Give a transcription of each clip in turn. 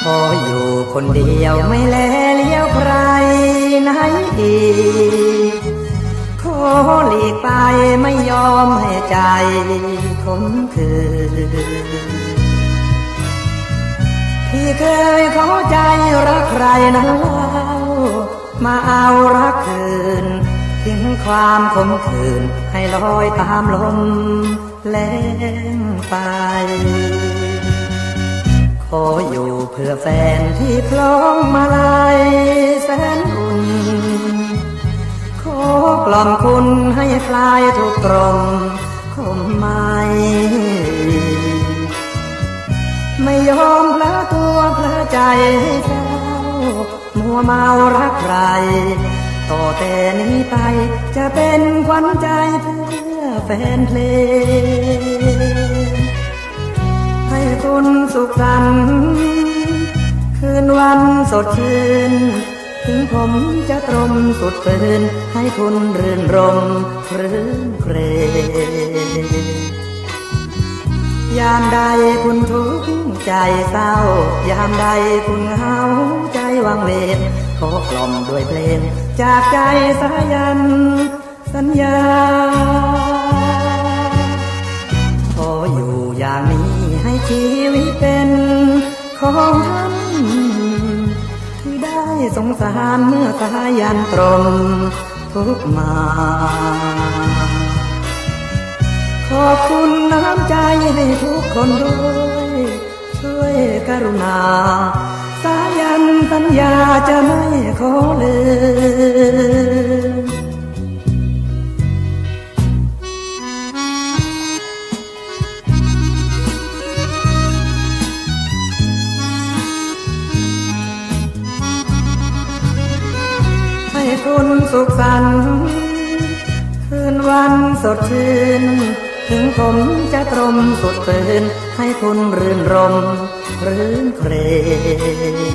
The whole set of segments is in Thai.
ออยู่คนเดียวไม่แลเลี้ยวใครไหนอีกขอหลีกไปไม่ยอมให้ใจขมขื่นที่เคยขอใจรักใครนั้นเล่ามาเอารักคืนทิ้งความขมขื่นให้ลอยตามลมแล่นไปขออยู่เพื่อแฟนที่พร้อมมาลัยแสนอุ่นขอกล่อมคุณให้คลายทุกตรมคมไม่ยอมเพลอตัวเพลอใจให้เจ้ามัวเมารักใครต่อแต่นี้ไปจะเป็นขวัญใจเพื่อแฟนเพลงให้คุณสุขสันต์คืนวันสดชื่นถึงผมจะตรมสุดฝืนให้คุณรื่นรมรื่นเครงยามใดคุณทุกข์ใจเศร้ายามใดคุณเหงาใจวังเวงขอกล่อมด้วยเพลงจากใจสายันสัญญาขออยู่อย่างนี้ให้ชีวิตเป็นของท่านที่ได้สงสารเมื่อสายันตรมทุกมาขอบคุณน้ำใจให้ทุกคนด้วยช่วยกรุณาสายันสัญญาจะไม่ขอลืมให้คุณสุขสันต์คืนวันสดชื่นถึงผมจะตรมสุดฝืนให้คุณรื่นรมรื่นเครง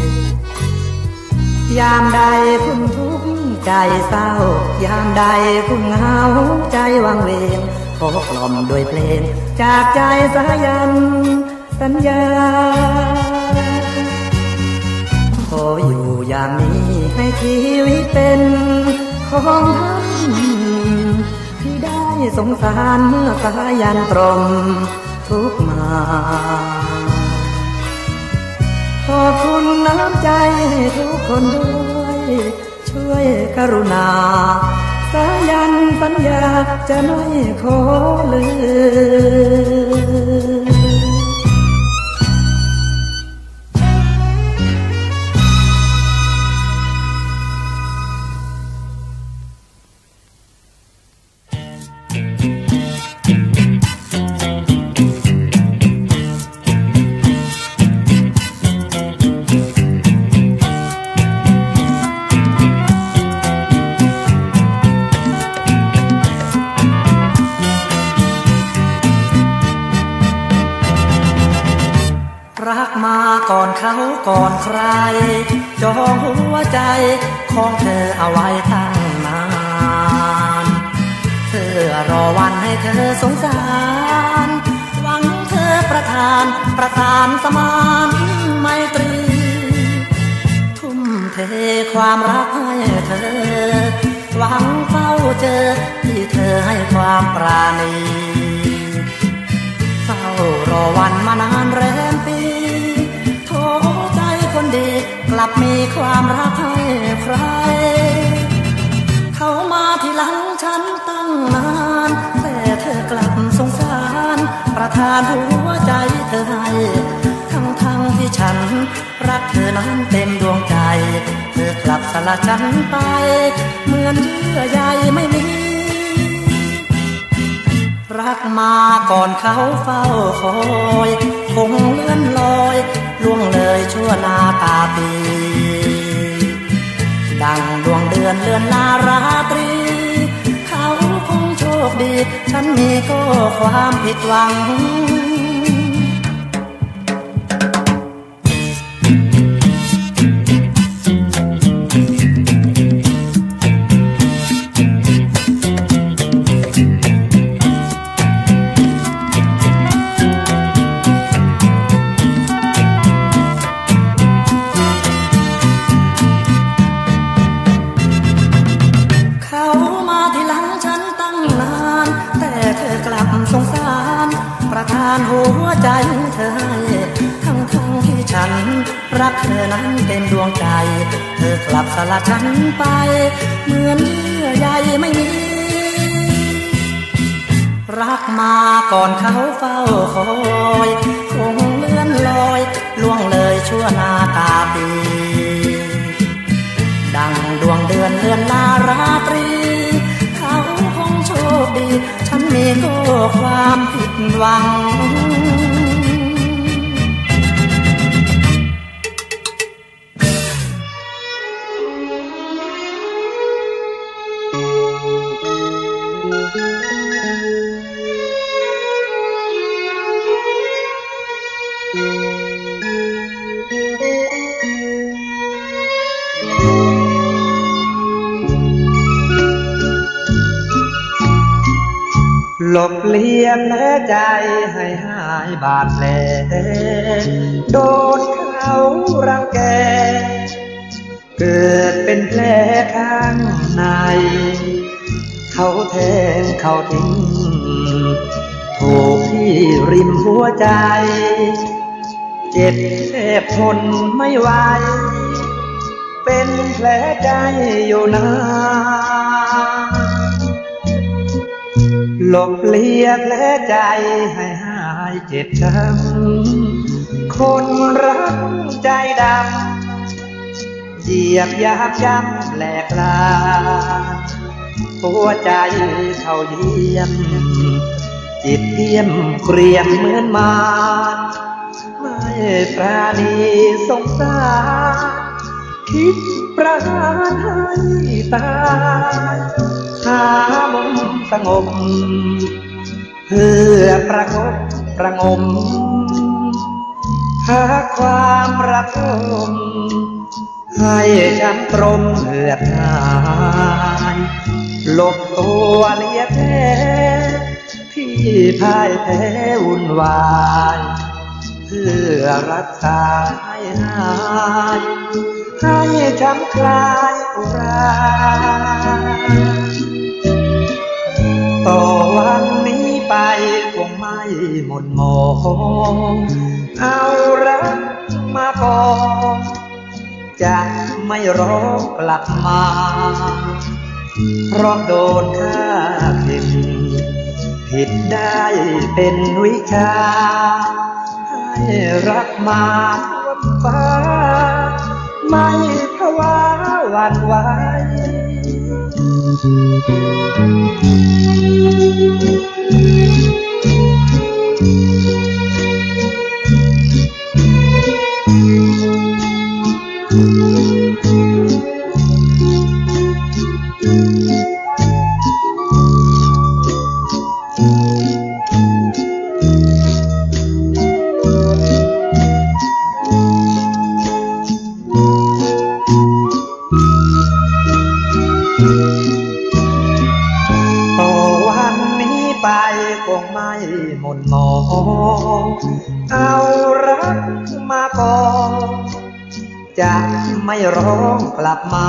ยามใดคุณทุกข์ใจเศร้ายามใดคุณเหงาใจวังเวงขอกล่อมด้วยเพลงจากใจสายันสัญญาขออยู่อย่างนี้ให้ชีวิตเป็นของท่านที่ได้สงสารเมื่อสายันตรมทุกมาขอบคุณน้ำใจให้ทุกคนด้วยช่วยกรุณาสายันสัญญาจะไม่ขอลืมรักมาก่อนเขาก่อนใครจองหัวใจของเธอเอาไว้ตั้งนานเธอรอวันให้เธอสงสารหวังเธอประทานสมานไมตรีทุ่มเทความรักให้เธอหวังเฝ้าเจอที่เธอให้ความปราณีเฝ้ารอวันมานานแรมปีโทใจคนดีกลับมีความรักให้ใครเขามาที่หลังฉันตั้งนานแต่เธอกลับสงสารประทานหัวใจเธอให้ทั้งที่ฉันรักเธอนั้นเต็มดวงใจเธอกลับสละฉันไปเหมือนเยื่อใยไม่มีรักมาก่อนเขาเฝ้าคอยคงเลื่อนลอยล่วงเลยชั่วนาตาปีดังดวงเดือนเลื่อนลาราตรีเขาคงโชคดีฉันมีก็ความผิดหวังเธอให้ทั้งที่ฉันรักเธอนั้นเต็มดวงใจเธอกลับสละฉันไปเหมือนเยื่อใยไม่มีรักมาก่อนเขาเฝ้าคอยคงเลื่อนลอยล่วงเลยชั่วนาตาปีดังดวงเดือนเลือนลาราตรีเขาคงโชคดีฉันมีก็ความผิดหวังหลบเลี่ยงแผลใจให้หายบาดแผลโดนเขารังแกเกิดเป็นแผลข้างในเขาแทงเขาทิ้งถูกที่ริมหัวใจเจ็บแทบทนไม่ไหวเป็นแผลใจอยู่นานหลบเลี่ยงแผลใจให้หายเจ็บช้ำคนรักใจดำเหยียบยาบย้ำแหลกลาหัวใจเขาเยี่ยมจิตเยี่ยมเกรียมเหมือนมารไม่ปราณีสงสารคิดประหารให้ตายหามุมสงบเพื่อประคบประงมหาความรักลมให้ช้ำตรมเหือดหายหลบตัวเลียแท้ที่พ่ายแพ้วุ่นวายเพื่อรักษาให้หายให้ช้ำคลายอุราต่อวันนี้ไปคงไม่หมดหมองเอารักมาก่อนจะไม่ร้องกลับมาเพราะโดนฆ่าผิดผิดได้เป็นวิชาให้รักมาทั่วฟ้าไม่ภาวะหวั่นไหวคงไม่หมดหมองเอารักมาก่อนจะไม่ร้องกลับมา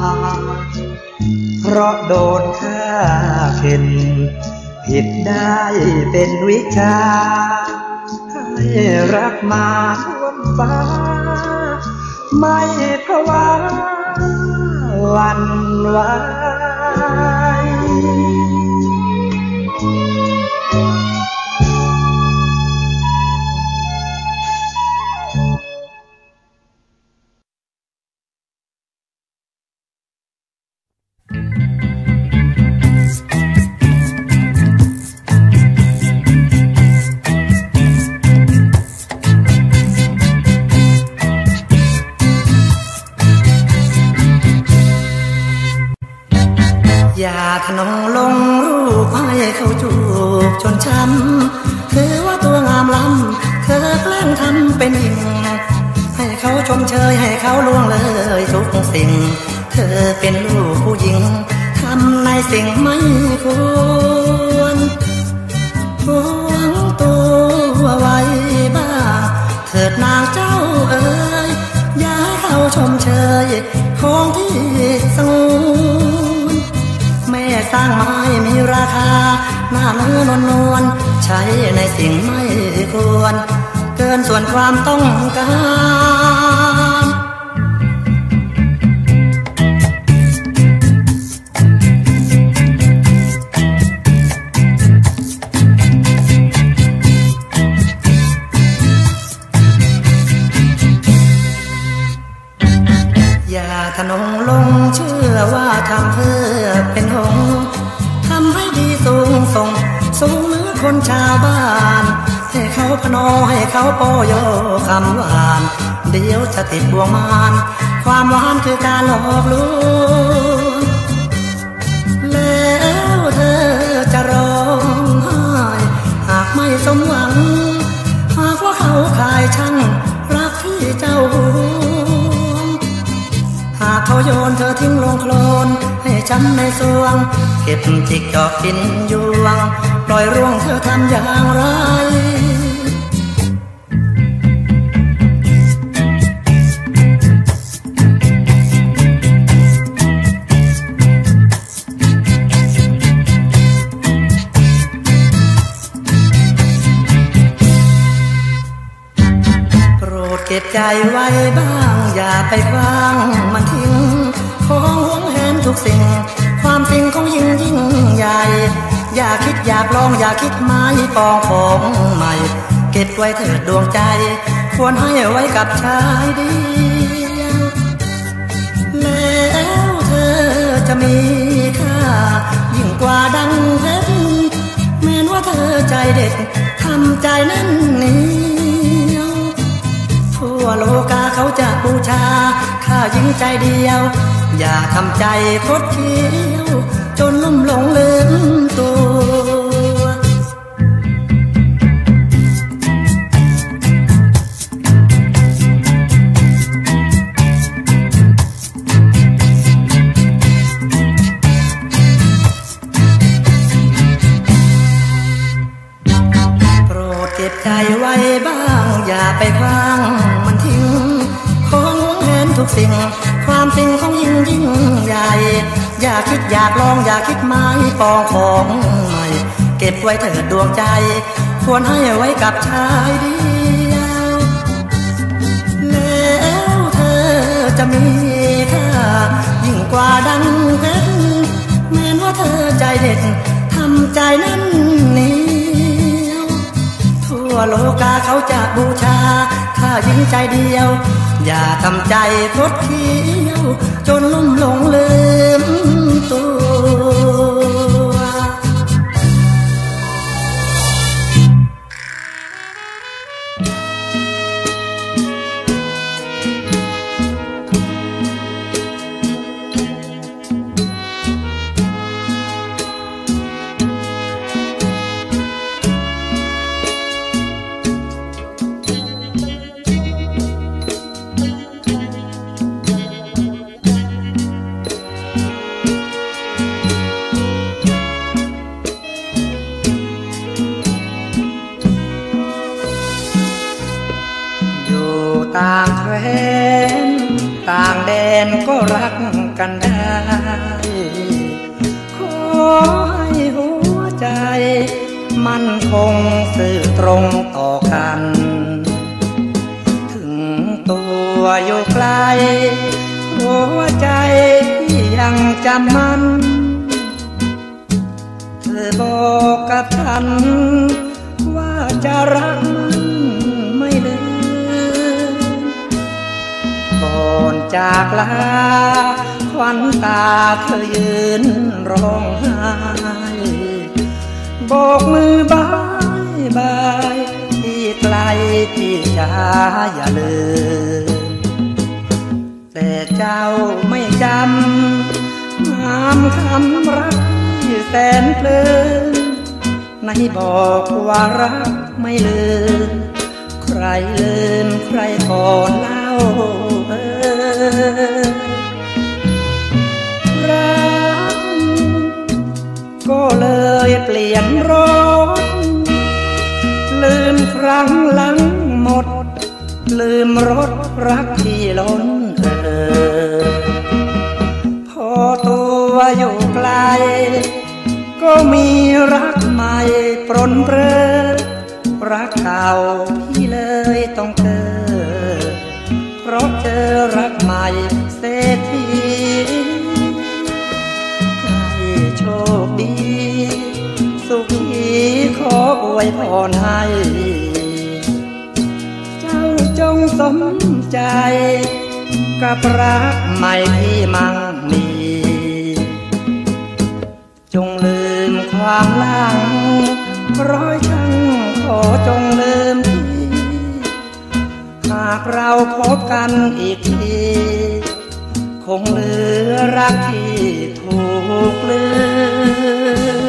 เพราะโดนฆ่าเข็นผิดได้เป็นวิชาให้รักมาทั่วฟ้าไม่ภาวะหวั่นไหวอย่าทะนงลงรูปให้เขาจูบจนช้ำถือว่าตัวงามล้ำเธอแกล้งทำเป็นหญิงให้เขาชมเชยให้เขาล่วงเลยทุกสิ่งเธอเป็นลูกผู้หญิงทำในสิ่งไม่ควรหวงตัวไว้บ้างเถิดนางเจ้าเอ๋ยอย่าให้เขาชมเชยของที่สงวนแม่สร้างไม้มีราคาหน้าเนื้อนวลใช้ในสิ่งไม่ควรเกินส่วนความต้องการอย่าทะนงลงเชื่อว่าทำเพื่อเป็นหงทำให้ดีสูงส่งสูงเหนือคนชาวบ้านให้เขาพนอให้เขาโปโยคำหวานเดี๋ยวจะติดบ่วงมารความหวานคือการหลอกลวงแล้วเธอจะร้องไห้หากไม่สมหวังหากว่าเขาขายช่างรักที่เจ้าห่วงหากเขาโยนเธอทิ้งลงโคลนให้ช้ำในสวงเก็บจิกจอกกินยวงปล่อยร่วงเธอทำอย่างไรโปรดเก็บใจไว้บ้างอย่าไปคว้างมันทิ้งของหวงแหนทุกสิ่งความจริงของยิ่งใหญ่อย่าคิดอยากลองอย่าคิดไม้ปองของใหม่เก็บไว้เถิดดวงใจควรให้ไว้กับชายเดียวแล้วเธอจะมีค่ายิ่งกว่าดังเพชรแม้ว่าเธอใจเด็ดทำใจแน่นเหนียวทั่วโลกาเขาจะบูชาข้ายิ่งใจเดียวอย่าทำใจคดเคี้ยวจนลุ่มหลงลืมตัวโปรดเก็บใจไว้บ้างอย่าไปคว้างมันทิ้งของหวงแหนทุกสิ่งความจริงของยิ่งใหญ่อย่าคิดอยากลองอย่าคิดไม้ปองของใหม่เก็บไว้เถิดดวงใจควรให้ไว้กับชายเดียวแล้วเธอจะมีค่ายิ่งกว่าดังเพชรแม้ว่าเธอใจเด็ดทำใจแน่นเหนียวทั่วโลกาเขาจะบูชาข้ายิ่งใจเดียวอย่าทำใจคดเคี้ยวจนลุ่มหลงลืมตัวต่างแคว้นต่างแดนก็รักกันได้ขอให้หัวใจมั่นคงซื่อตรงต่อกันถึงตัวอยู่ไกลหัวใจที่ยังจำมันเธอบอกกับฉันว่าจะรักมันไม่ลืมก่อนจากลาควันตาเธอยืนร้องไห้โบกมือบายบายที่ไกลที่จะอย่าลืมแต่เจ้าไม่จำงามคำรักที่แสนเพลินไหนบอกว่ารักไม่ลืมใครลืมใครก่อนเล่ารักก็เลยเปลี่ยนรสลืมครั้งหลังหมดลืมรสรักที่ล้นเอ่อพอตัวอยู่ไกลก็มีรักใหม่ปรนเปรอรักเก่าพี่เลยต้องเจอเพราะเจอรักใหม่เศรษฐีให้โชคดีสุขีขออวยพรให้เจ้าจงสมใจกับรักใหม่ที่มั่งมีจงลืมความหลังร้อยช่างขอจงลืมทีหากเราพบกันอีกทีคงเหลือรักที่ถูกลืม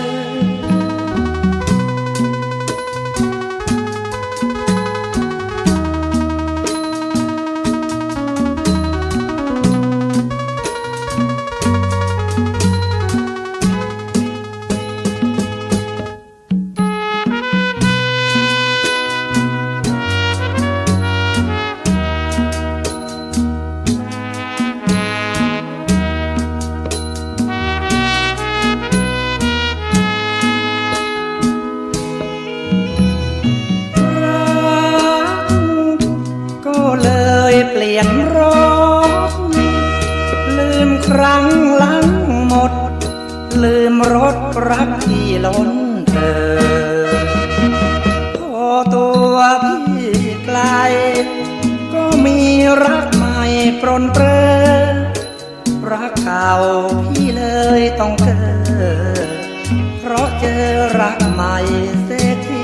เปลี่ยนรถลืมครั้งหลังหมดลืมรถรักที่ล้นเอ่อพอตัวพี่ไกลก็มีรักใหม่ปรนเปรอรักเก่าพี่เลยต้องเจอเพราะเจอรักใหม่เศรษฐี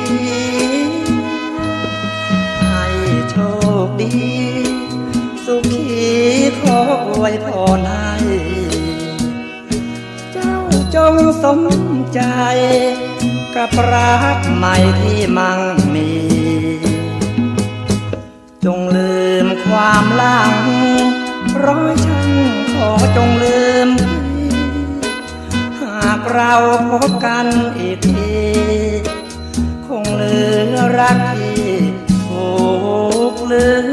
ให้โชคดีสุขีขออวยพรให้เจ้าจงสมใจกับรักใหม่ที่มั่งมีจงลืมความหลังร้อยช่างขอจงลืมหากเราพบกันอีกทีคงเหลือรักที่ถูกลืม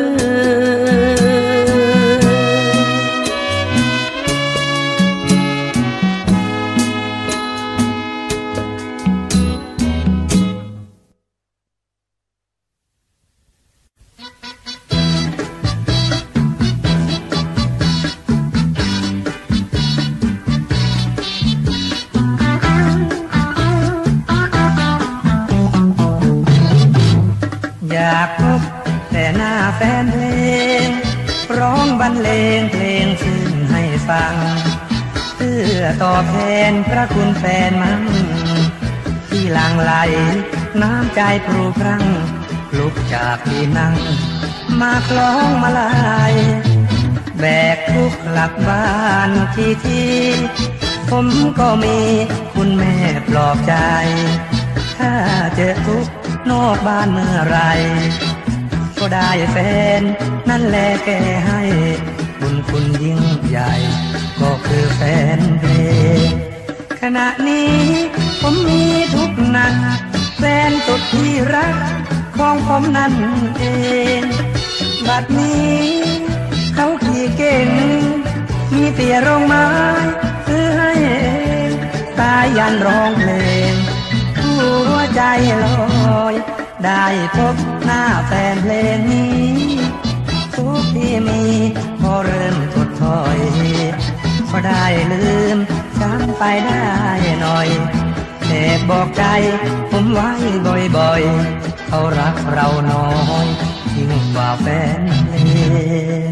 อยากพบแต่หน้าแฟนเพลงร้องบรรเลงเพลงซึ้งให้ฟังเพื่อตอบแทนพระคุณแฟนมั่งที่หลั่งไหลน้ำใจพรูพรั่งลุกจากที่นั่งมาคล้องมาลายแบกทุกข์หลับบ้านทีผมก็มีคุณแม่ปลอบใจถ้าเจอทุกข์นอกบ้านเมื่อไรก็ได้แฟนนั่นแหละแกให้บุญคุณยิ่งใหญ่ก็คือแฟนเพลงขณะนี้ผมมีทุกข์หนักแฟนสุดที่รักของผมนั่นเองบัดนี้เขาขี่เก่งมีเตียโรงไม้ซื้อให้เองตายยันร้องเพลงหัวใจลอยได้พบหน้าแฟนเพลงนี้ทุกที่มีพอเริ่มถดถอยก็ได้ลืมช้ำไปได้หน่อยแต่บอกใจผมไว้บ่อยๆเขารักเราน้อยยิ่งกว่าแฟนเพลง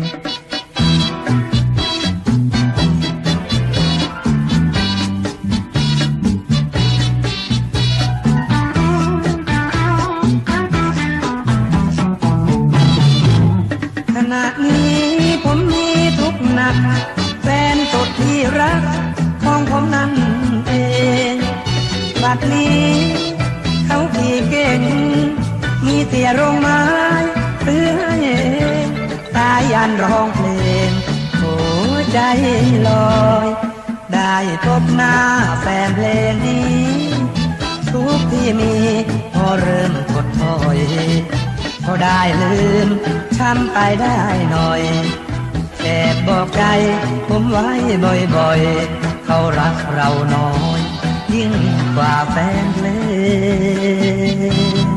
ขณะนี้ผมมีทุกข์หนักแฟนสุดที่รักของผมนั่นเองบัดนี้เขาขี่เก่งมีเตียโรงไม้ซื้อให้เองตายยันร้องเพลงหัวใจลอยได้พบหน้าแฟนเพลงนี้ทุกที่มีพอเริ่มถดถอยก็ได้ลืมช้ำไปได้หน่อยแต่บอกใจผมไว้บ่อยๆเขารักเราน้อยยิ่งกว่าแฟนเพลง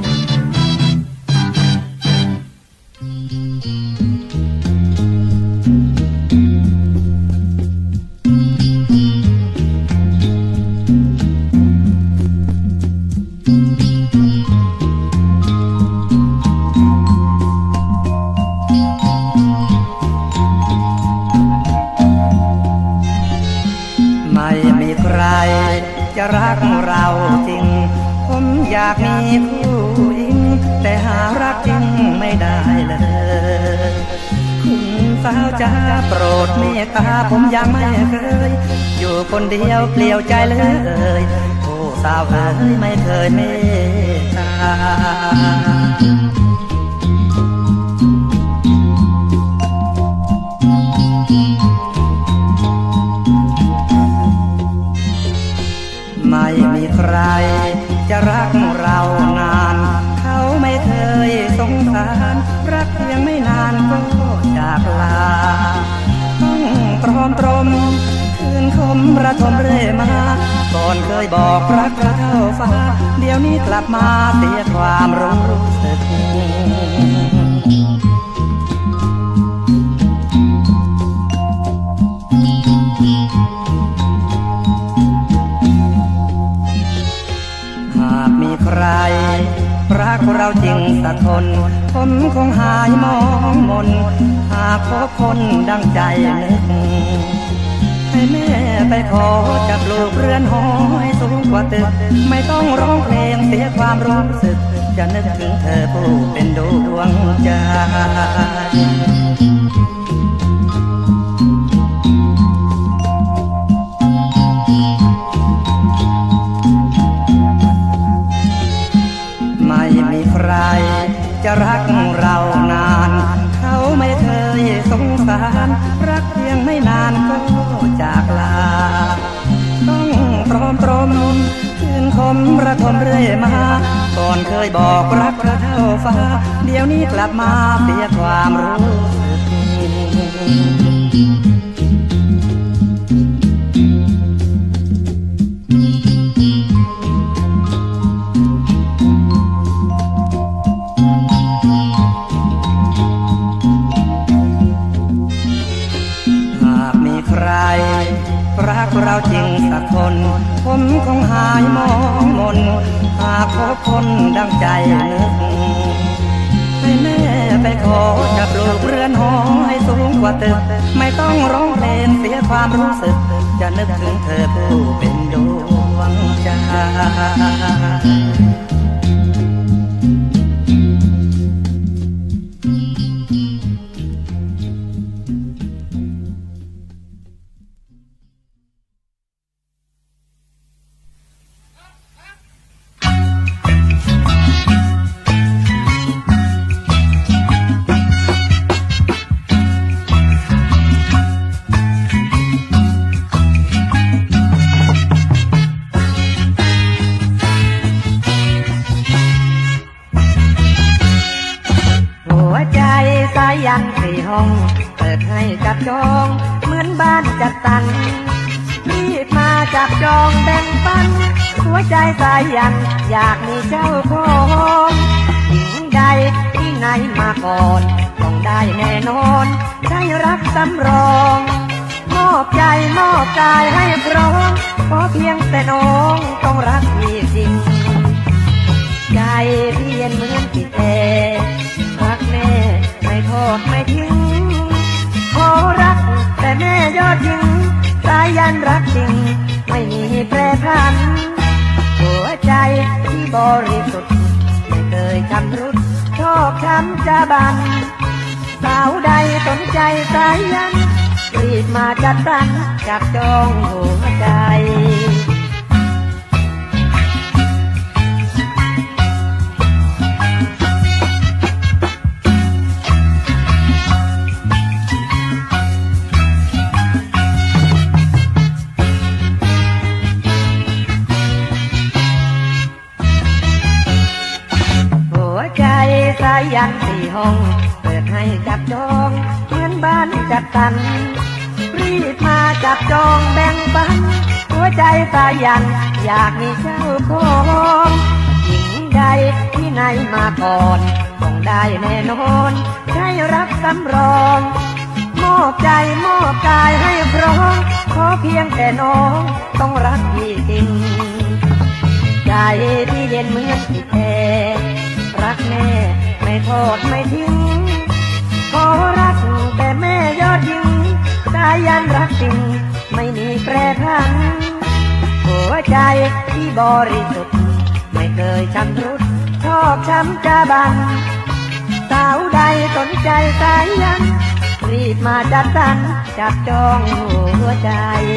จะรักเราจริงผมอยากมีผู้หญิงแต่หารักจริงไม่ได้เลยคุณสาวจะโปรดเมตตาผมยังไม่เคยอยู่คนเดียวเปลี่ยวใจเลยโอ้สาวเอ๋ยไม่เคยเมตตาไม่มีใครจะรักเรานานเขาไม่เคยสงสารรักเพียงไม่นานก็จากลาต้องตรอมตรมคืนคมระทมเรื่อยมาก่อนเคยบอกรักเท่าฟ้าเดี๋ยวนี้กลับมาเสียความรู้สึกมีใครรักเราจริงสักคนผมคงหายมองมนหากพบคนดังใจนึกให้แม่ไปขอจับลูกเรือนหอให้สูงกว่าตึกไม่ต้องร้องเพลงเสียความรู้สึกจะนึกถึงเธอผู้เป็นดวงใจไม่มีใครจะรักเรานานเขาไม่เคยสงสารรักเพียงไม่นานก็จากลาต้องตรอมตรมคืนคมระทมเรื่อยมาก่อนเคยบอกรักเท่าฟ้าเดี๋ยวนี้กลับมาเสียความรู้สึกรักเราจริงสักคนผมคงหายมองมนหากพบคนดังใจนึกให้แม่ไปขอจับลูกเรือนหอให้สูงกว่าตึกไม่ต้องร้องเพลงเสียความรู้สึกจะนึกถึงเธอผู้เป็นดวงใจยันสี่ห้องเปิดให้จับจองเหมือนบ้านจัดสรรรีบมาจับจองแบ่งปันหัวใจสายยันอยากมีเจ้าของหญิงใดที่ไหนมาก่อนต้องได้แน่นอนได้รักสำรองมอบใจมอบกายให้พร้อมขอเพียงแต่น้องต้องรักพี่จริงใจเพียนเหมือนที่แท้รักแม่ไม่ทอดไม่ทิ้งขอรักแต่แม่ยอดยิงสายยันรักจริงไม่มีแปรผันหัวใจที่บริสุทธิ์ไม่เคยชำรุดชอบช้ำจะบันสาวใดสนใจสายยันรีบมาจัดสรรจับจองหัวใจสายยันสี่ห้องเปิดให้จับจองเหมือนบ้านจัดสรรรีบมาจับจองแบ่งปันหัวใจสายันอยากมีเจ้าของหญิงใดที่ไหนมาก่อนต้องได้แน่นอนใช้รักสำรองมอบใจมอบกายให้พร้อมขอเพียงแต่น้องต้องรักพี่จริงใจที่เย็นเหมือนที่แท้รักแม่ไม่ทอดไม่ทิ้งขอรักแต่แม่ยอดยิงสายันรักจริงไม่มีแปรผันหัวใจที่บริสุทธิ์ไม่เคยช้ำรุดชอบช้ำจะบันสาวใดสนใจสายันรีบมาจัดสรรจับจองหัวใจ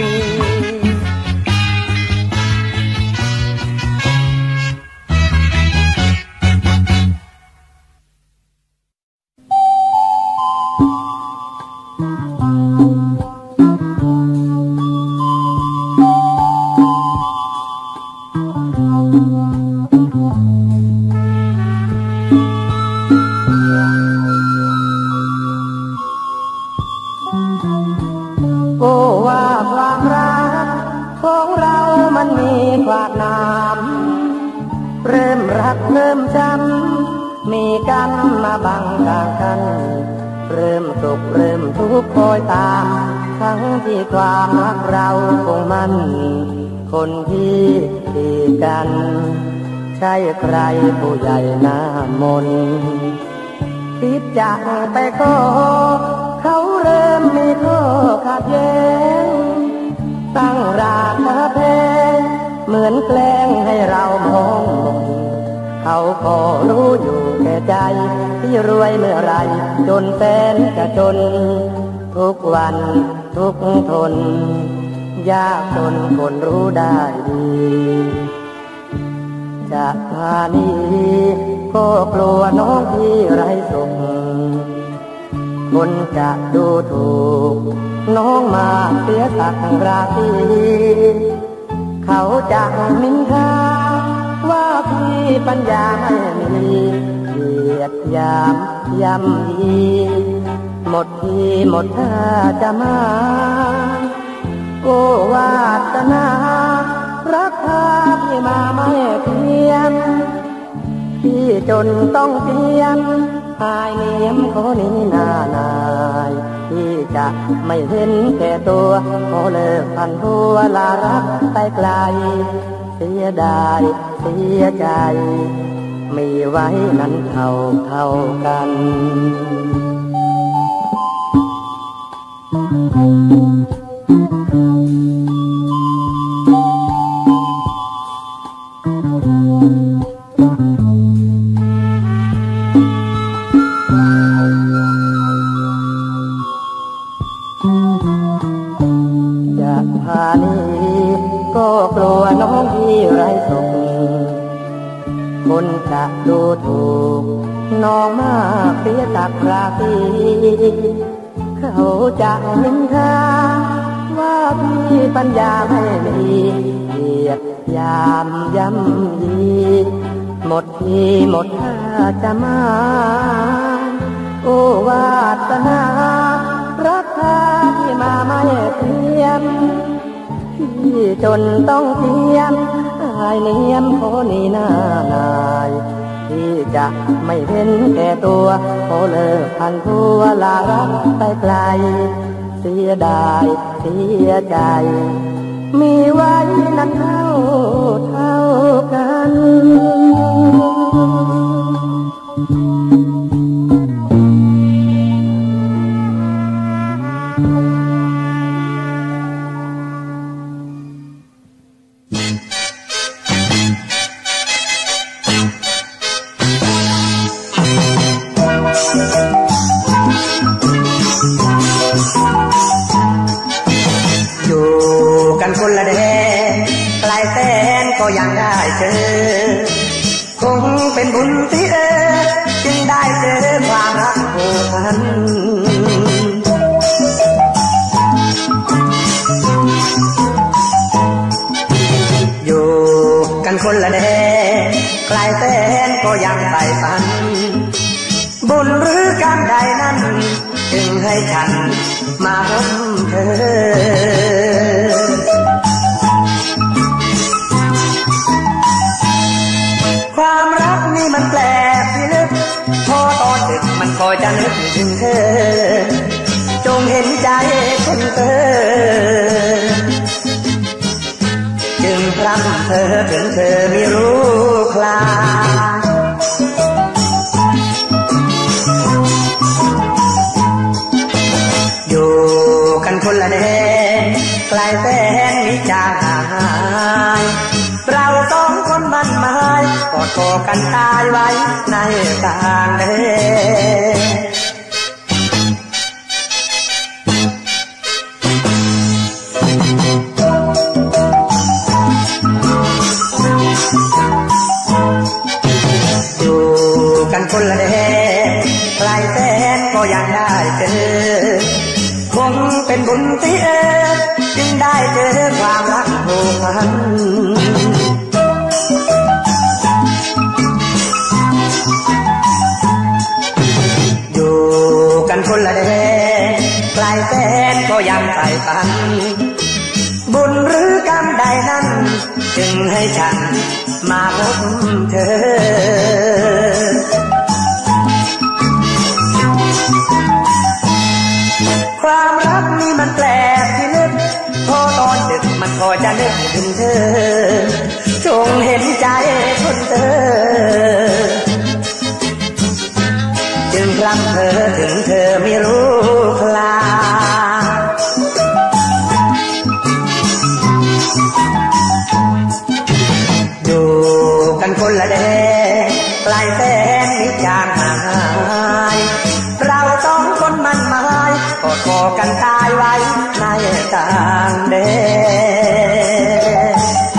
เริ่มรักเริ่มช้ำมีกันมาบังกลางกันเริ่มสุขเริ่มทุกข์คอยตามทั้งที่ความรักเราคงมันคนที่ดีกันใช่ใครผู้ใหญ่หน้ามนคิดจะไปก็เขาเริ่มมีข้อขัดแย้งตั้งราคาแพงเหมือนแกล้งให้เรามองเขาก็รู้อยู่แก่ใจที่รวยเมื่อไรจนแสนจะจนทุกวันทุกทนยากจนคนรู้ได้ดีจะพานี้ก็กลัวน้องที่ไร้สุขคนจะดูถูกน้องมาเสียสักราตรีเขาจะนินทาว่าพี่ปัญญาไม่มีเหยียดยามย่ำยีหมดทีหมดท่าจะมาโอ้วาสนารักพาพี่มาไม่เพียงพี่จนต้องเตียนหายเนียมคนนี้นานายที่จะไม่เห็นแก่ตัวขอเลิกพันหัวลารักไปไกลเสียดายเสียใจมีไว้นั้นเท่ากันก็กลัวน้องที่ไร้สุขคนจะดูถูกน้องมากเสียจากราตรีเขาจะนินทาว่าพี่ปัญญาไม่มีเหยียดยามย่ำยีหมดทีหมดท่าจะมาโอ้วาสนารักพาที่มาไม่เทียมพี่จนต้องเทียมอายเนียมคนนี้หน้านายที่จะไม่เห็นแก่ตัวขอเลิกพันทั่วลารักไปไกลเสียดายเสียใจมีไว้นั้นเท่ากันคนละแดนไกลแสนก็ยังได้เจอคงเป็นบุญที่จึงได้เจอความรักผูกพันอยู่กันคนละแดนไกลแสนก็ยังใฝ่ฝันบุญหรือกรรมใดนั้นจึงให้ฉันมาพบเธอจะนึกถึงเธอจงเห็นใจคนเธอจึงพร่ำเธอถึงเธอไม่รู้คลาอยู่กันคนละแดนไกลแสนวิจารหายเราสองคนมั่นหมายกอดคอกันตายไว้ในต่างแดนอยู่กันคนละแดนไกลแสนก็ยังได้เจอคงเป็นบุญที่จึงได้เจอความรักผูกพันอยู่กันคนละแดนไกลแสนก็ยังใฝ่ฝันบุญหรือกรรมใดนั้นจึงให้ฉันมาพบเธอความรักนี้มันแปลกที่ลึกพอตอนดึกมันพอจะนึกถึงเธอจงเห็นใจคนเธอจึงพร่ำเธอถึงเธอไม่รู้คลาอยู่กันคนละแดนไกลแสนนิจางหายเราสองคนมั่นหมายกอดคอกันตายไว้ในต่างแดน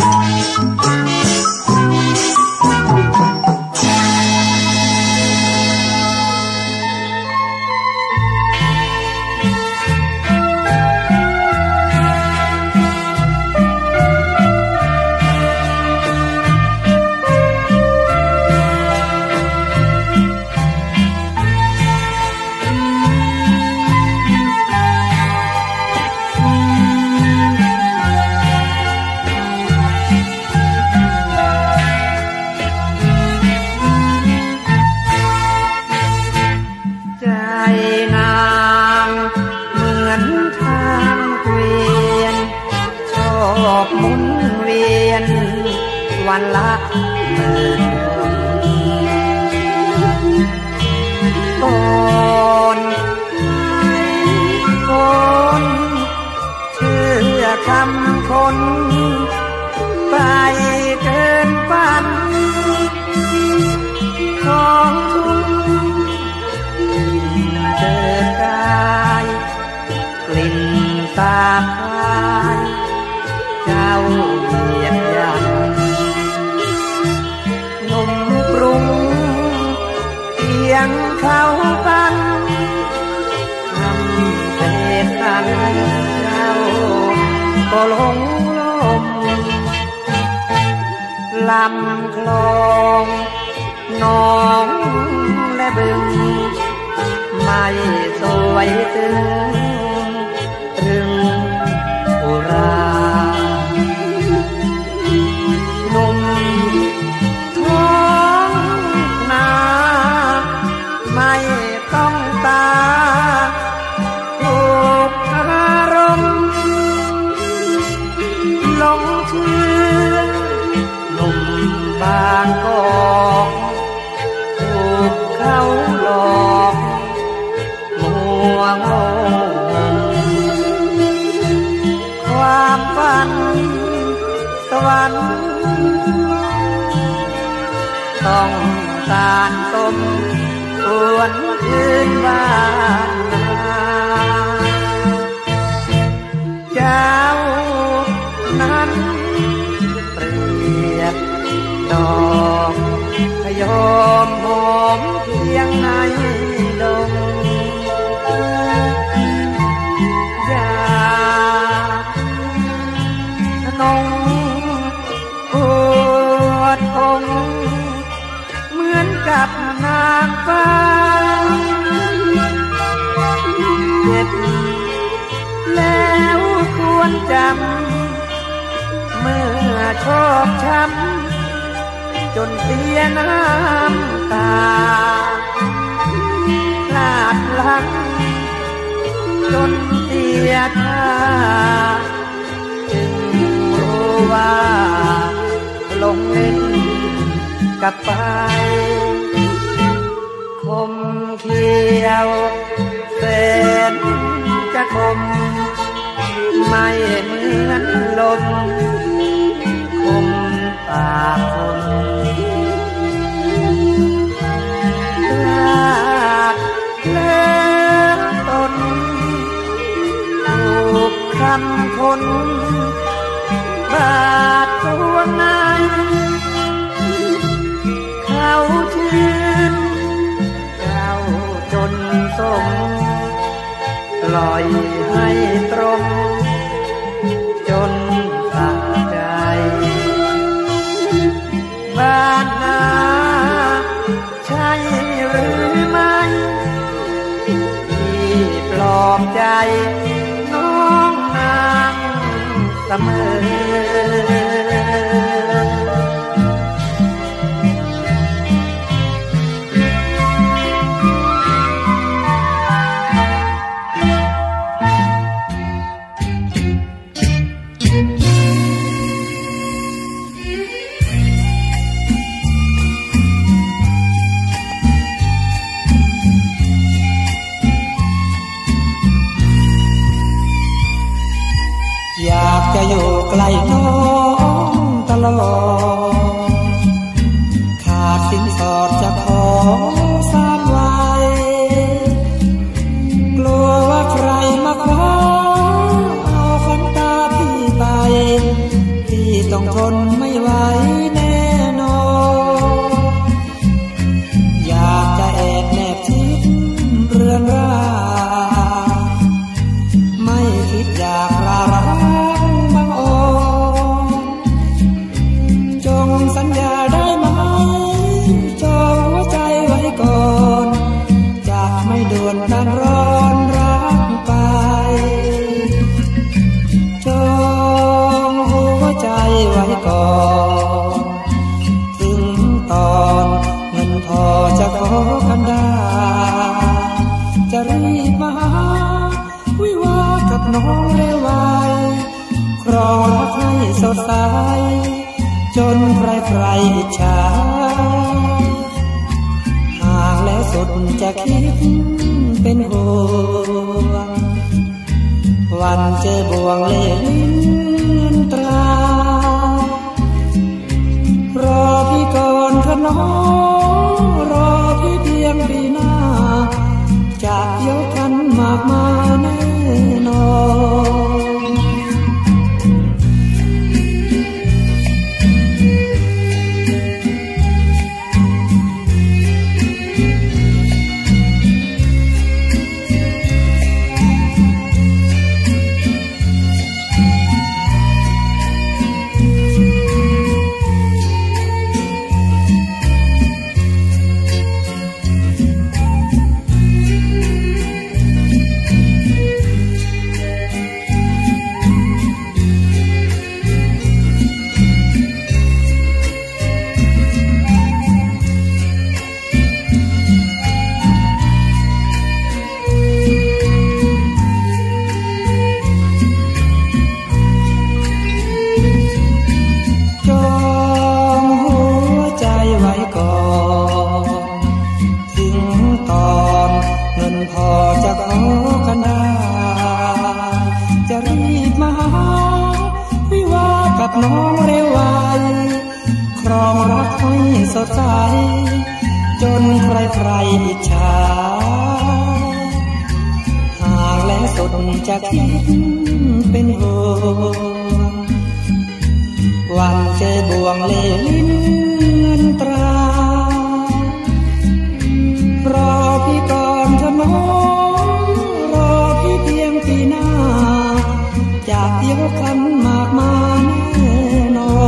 หมุนเวียนวันละหมื่นก่อนคนเชื่อคำคนไปเกินฝันของทุ่งเจอกายกลิ่นสาบหายเจ้าเหยียดยามนมปรุงเพียงเขาปันทำเศษสันเจ้าก็ลงลมลำคลองหนองและบึงไม่สวยตึงตรึงอุราท้องนาไม่ต้องตาถูกอารมณ์หลงเชื่อหนุ่มบางกอกถูกเขาหลอกมัวงงความฝันสวรรค์ต้องสานสมควรคืนบ้านนาเจ้านั้นเปรียบดอกพยอมหอมเพียงในดงอย่านงปวดองเหมือนกับนางฟ้าเจ็บแล้วควรจำเมื่อชอบช้ำจนเสียน้ำตาใคราติหลังจนเสียท่าจึงรู้ว่าลงเล่นกับไปคมเขียวแสนจะคมไม่เหมือนลมคมปากคนลากเลิกตนถูกคำคนบาดตัวในเขาชื่นเจ้าจนสมปล่อยให้ตรงจนตัดใจบ้านนาใช่หรือไม่ที่ปลอบใจน้องนางเสมออยากจะอยู่ใกล้น้องตลอดขาดสินสอดจะขอสานไว้กลัวว่าใครมาคว้าเอาขวัญตาพี่ไปพี่ต้องทนไม่ไหวแน่นอนอยากจะแอบแนบชิดเรือนร่างไม่คิดอยากลาร้างบังอ่อนจงสัญญาได้ไหมจองหัวใจไว้ก่อนจะไม่ด่วนดันร้อนรักไปจองหัวใจไว้ก่อนถึงตอนเงินพอจะขอกันได้จะรีบมาหาวิวากับน้องเร็วไวครองรักให้สดใสจนใครๆอิจฉาหากแล้วสุดจะคิดเป็นห่วงวันเจอบ่วงเล่ห์ลิ้นตรารอพี่ก่อนขน้องรอพี่เพียงปีหน้าจะยกกันมากมาแน่นอนน้องเร็วไวครองรักให้สดใสจนใครๆอิจฉาหากแล้วสุดจะคิดเป็นห่วงวันเจอบ่วงเล่ห์ลิ้นเงินตรารอพี่ก่อนเถอะน้องรอพี่เพียงปีหน้าจะยกกันมากมาแน่นอน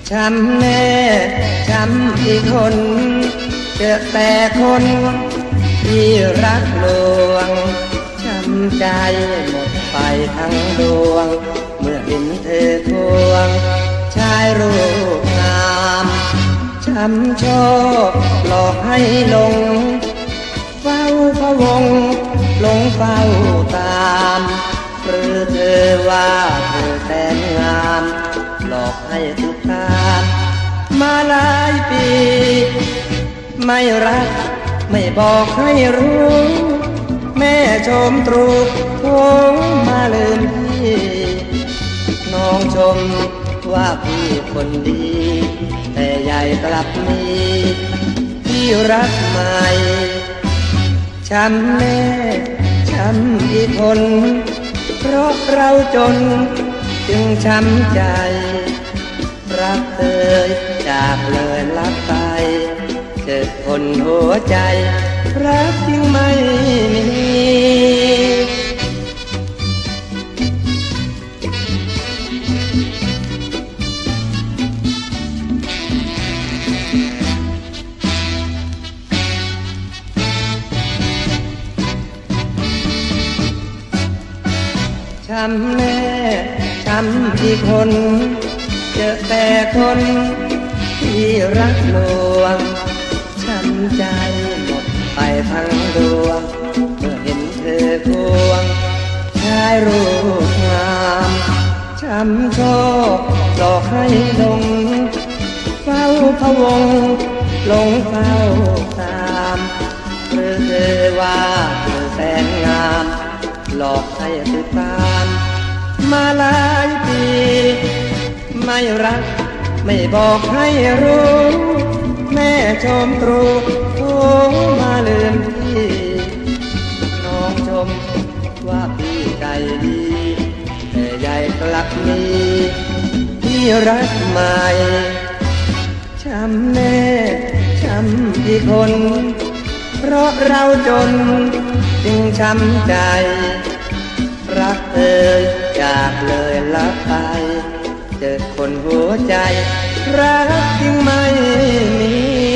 ช้ำแน่ช้ำอีกคนเจอแต่คนที่รักลวงช้ำใจหมดไปทั้งดวงเมื่อเห็นเธอควงชายรูปงามช้ำชอบหลอกให้หลงเฝ้าพะวงหลงเฝ้าตามหรือเธอว่าเธอแสนงามหลอกให้ติดตามมาหลายปีไม่รักไม่บอกให้รู้แม่ชมตรูโค้งมาลืมพี่น้องชมว่าพี่คนดีแต่ใหญ่กลับมีที่รักใหม่ช้ำแน่ช้ำอีกคนเพราะเราจนจึงช้ำใจรักเอ่ยจากเลยลับไปเจอคนหัวใจรักจึงไม่มีช้ำแน่ช้ำอีกคนเจอแต่คนที่รักลวงช้ำใจหมดไปทั้งดวงเมื่อเห็นเธอควงชายรูปงามช้ำชอบหลอกให้หลงเฝ้าพะวงหลงเฝ้าตามหรือเธอว่าเธอแสนงามหลอกให้ติดตามมาหลายปีไม่รักไม่บอกให้รู้แม่ชมตรูโค้งมาลืมพี่น้องชมว่าพี่ใจดีแต่ใหญ่กลับมีที่รักใหม่ช้ำแน่ช้ำอีกคนเพราะเราจนจึงช้ำใจรักเอ่ยจากเลยลับไปเจอคนหัวใจรักจึงไม่มี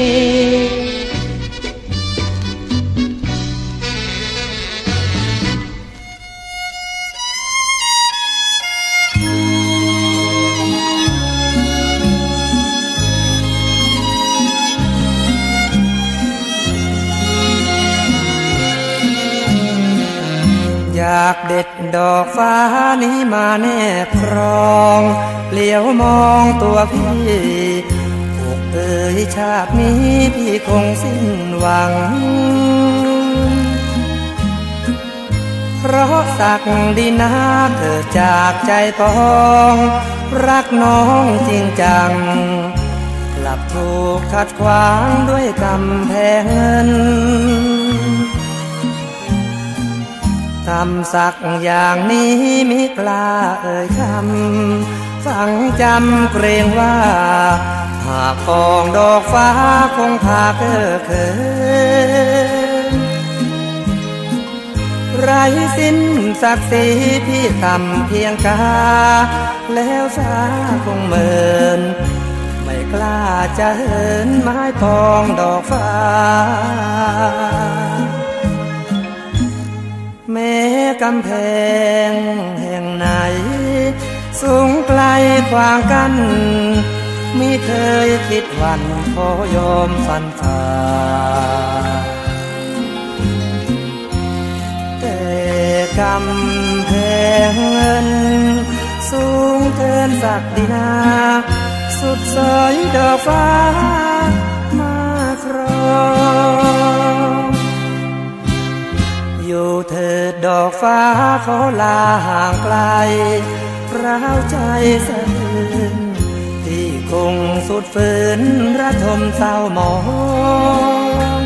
อยากเด็ดดอกฟ้านี้มาแนบครองเหลียวมองตัวพี่อกเอ่ยชาตินี้พี่คงสิ้นหวังเพราะสักดินนาเกิดจากใจปองรักน้องจริงจังกลับถูกขัดขวางด้วยกำแพงเงินคำสักอย่างนี้มิกล้าเอ่ยคำฟังจำเกรงว่าหากฟองดอกฟ้าคงพาเก้อเขินไร้สิ้นศักดิ์ศรีพี่ต่ำเพียงกาแล้วฟ้าคงเมินไม่กล้าจะเหินไม้ปองดอกฟ้าแม้กำแพงแห่งไหนสูงไกลขวางกันมิเคยคิดหวั่นขอยอมฟันฝ่าแต่กำแพงเงินสูงเกินศักดินาสุดสอยดอกฟ้ามาครองอยู่เถิดดอกฟ้าขอลาห่างไกลร้าวใจสะเทือนที่คงสุดฝืนระทมเศร้าหมอง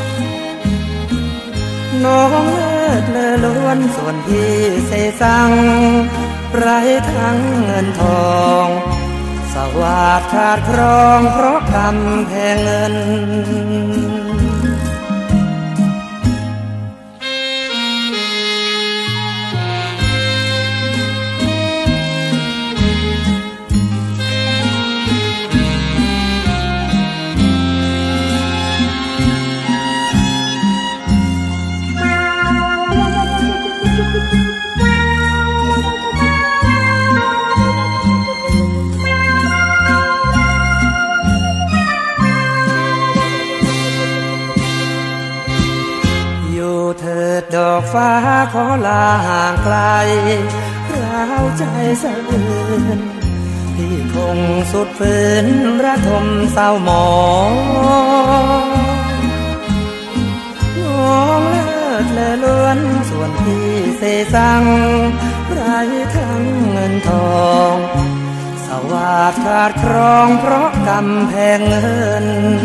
น้องเลิศเลอล้วนส่วนพี่เสสังไร้ทั้งเงินทองสวาดขาดครองเพราะกำแพงเงินเฟ้าขอลาห่างไกลร้าวใจสะอื้นพี่คงสุดฝืนระทมเศร้าหมองน้องเลิศเลอล้วนส่วนพี่เสสังไร้ทั้งเงินทองสวาดขาดครองเพราะกำแพงเงิน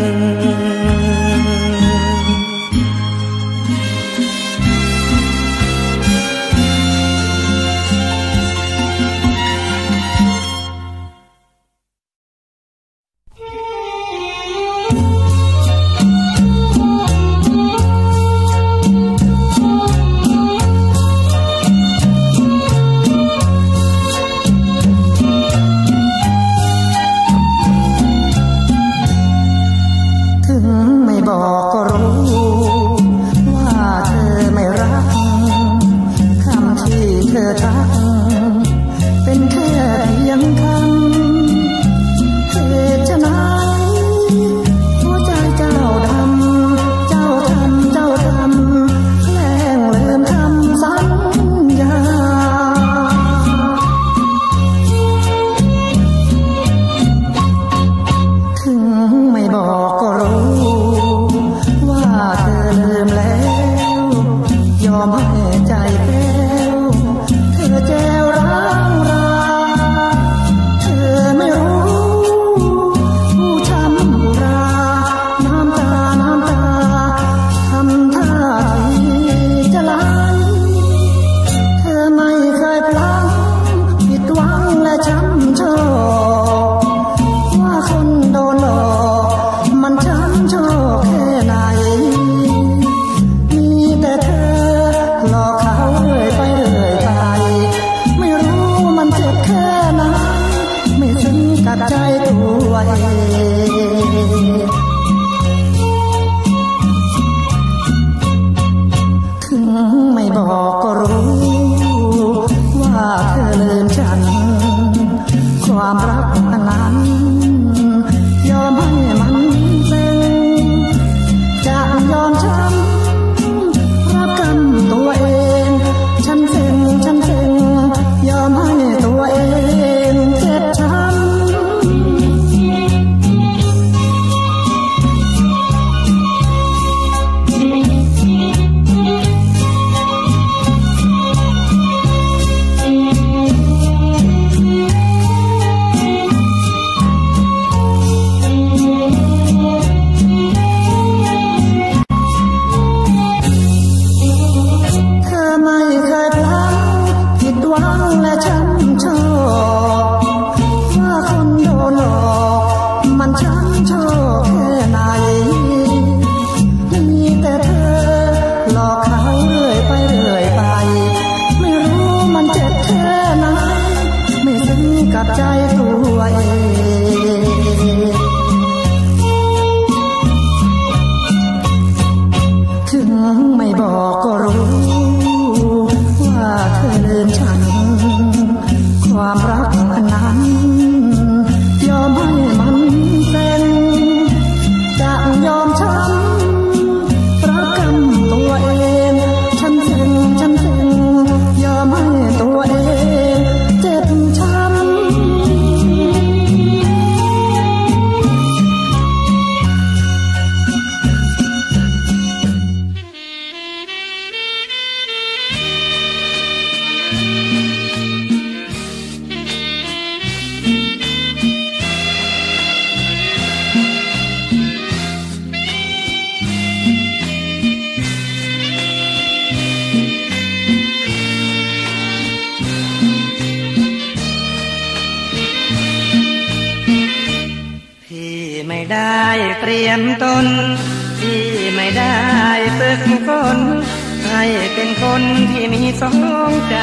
เตรียมตนที่ไม่ได้ฝึกฝนให้เป็นคนที่มีสองใจ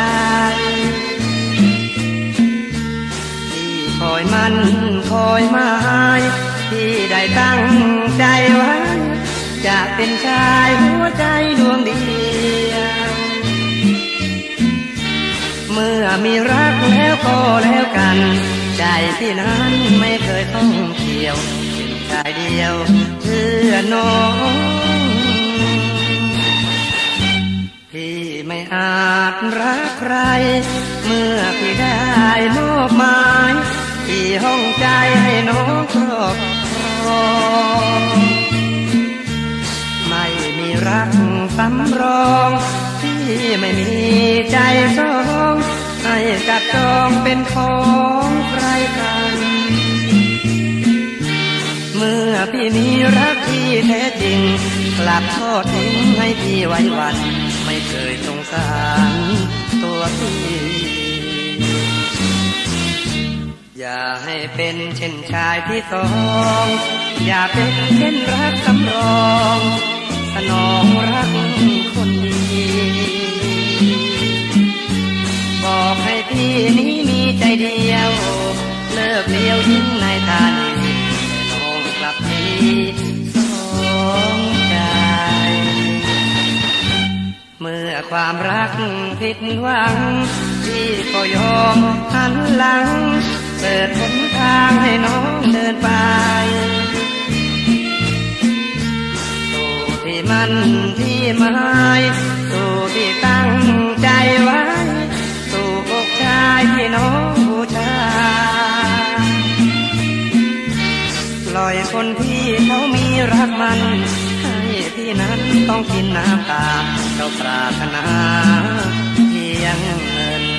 ที่คอยมันคอยหมายที่ได้ตั้งใจไว้จะเป็นชายหัวใจดวงเดียวเมื่อมีรักแล้วก็แล้วกันใจที่นั้นไม่เคยต้องเกี่ยวชายเดียวเพื่อน้องพี่อาจรักใครเมื่อพี่ได้มอบหมายที่ห้องใจให้น้องครอบครองไม่มีรักสำรองที่ไม่มีใจสองให้จับจองเป็นของใครกันเมื่อพี่มีรักที่แท้จริงกลับทอดทิ้งให้พี่ไว้วันไม่เคยสงสารตัวพี่อย่าให้เป็นเช่นชายที่สองอย่าเป็นเช่นรักสำรองสนองรักคนดีบอกให้พี่นี้มีใจเดียวเลิกเลี้ยวยิ้มในตานีน้องกลับมีสองใจเมื่อความรักผิดหวังพี่ก็ยอมหันหลังเปิดหนทางให้น้องเดินไปสู่ที่มันที่หมายสู่ที่ตั้งใจไว้สู่อกชายที่น้องบูชาปล่อยคนที่เขามีรักมันให้พี่นั้นต้องกินน้ำตาเจ้าปรารถนาเพียงเงิน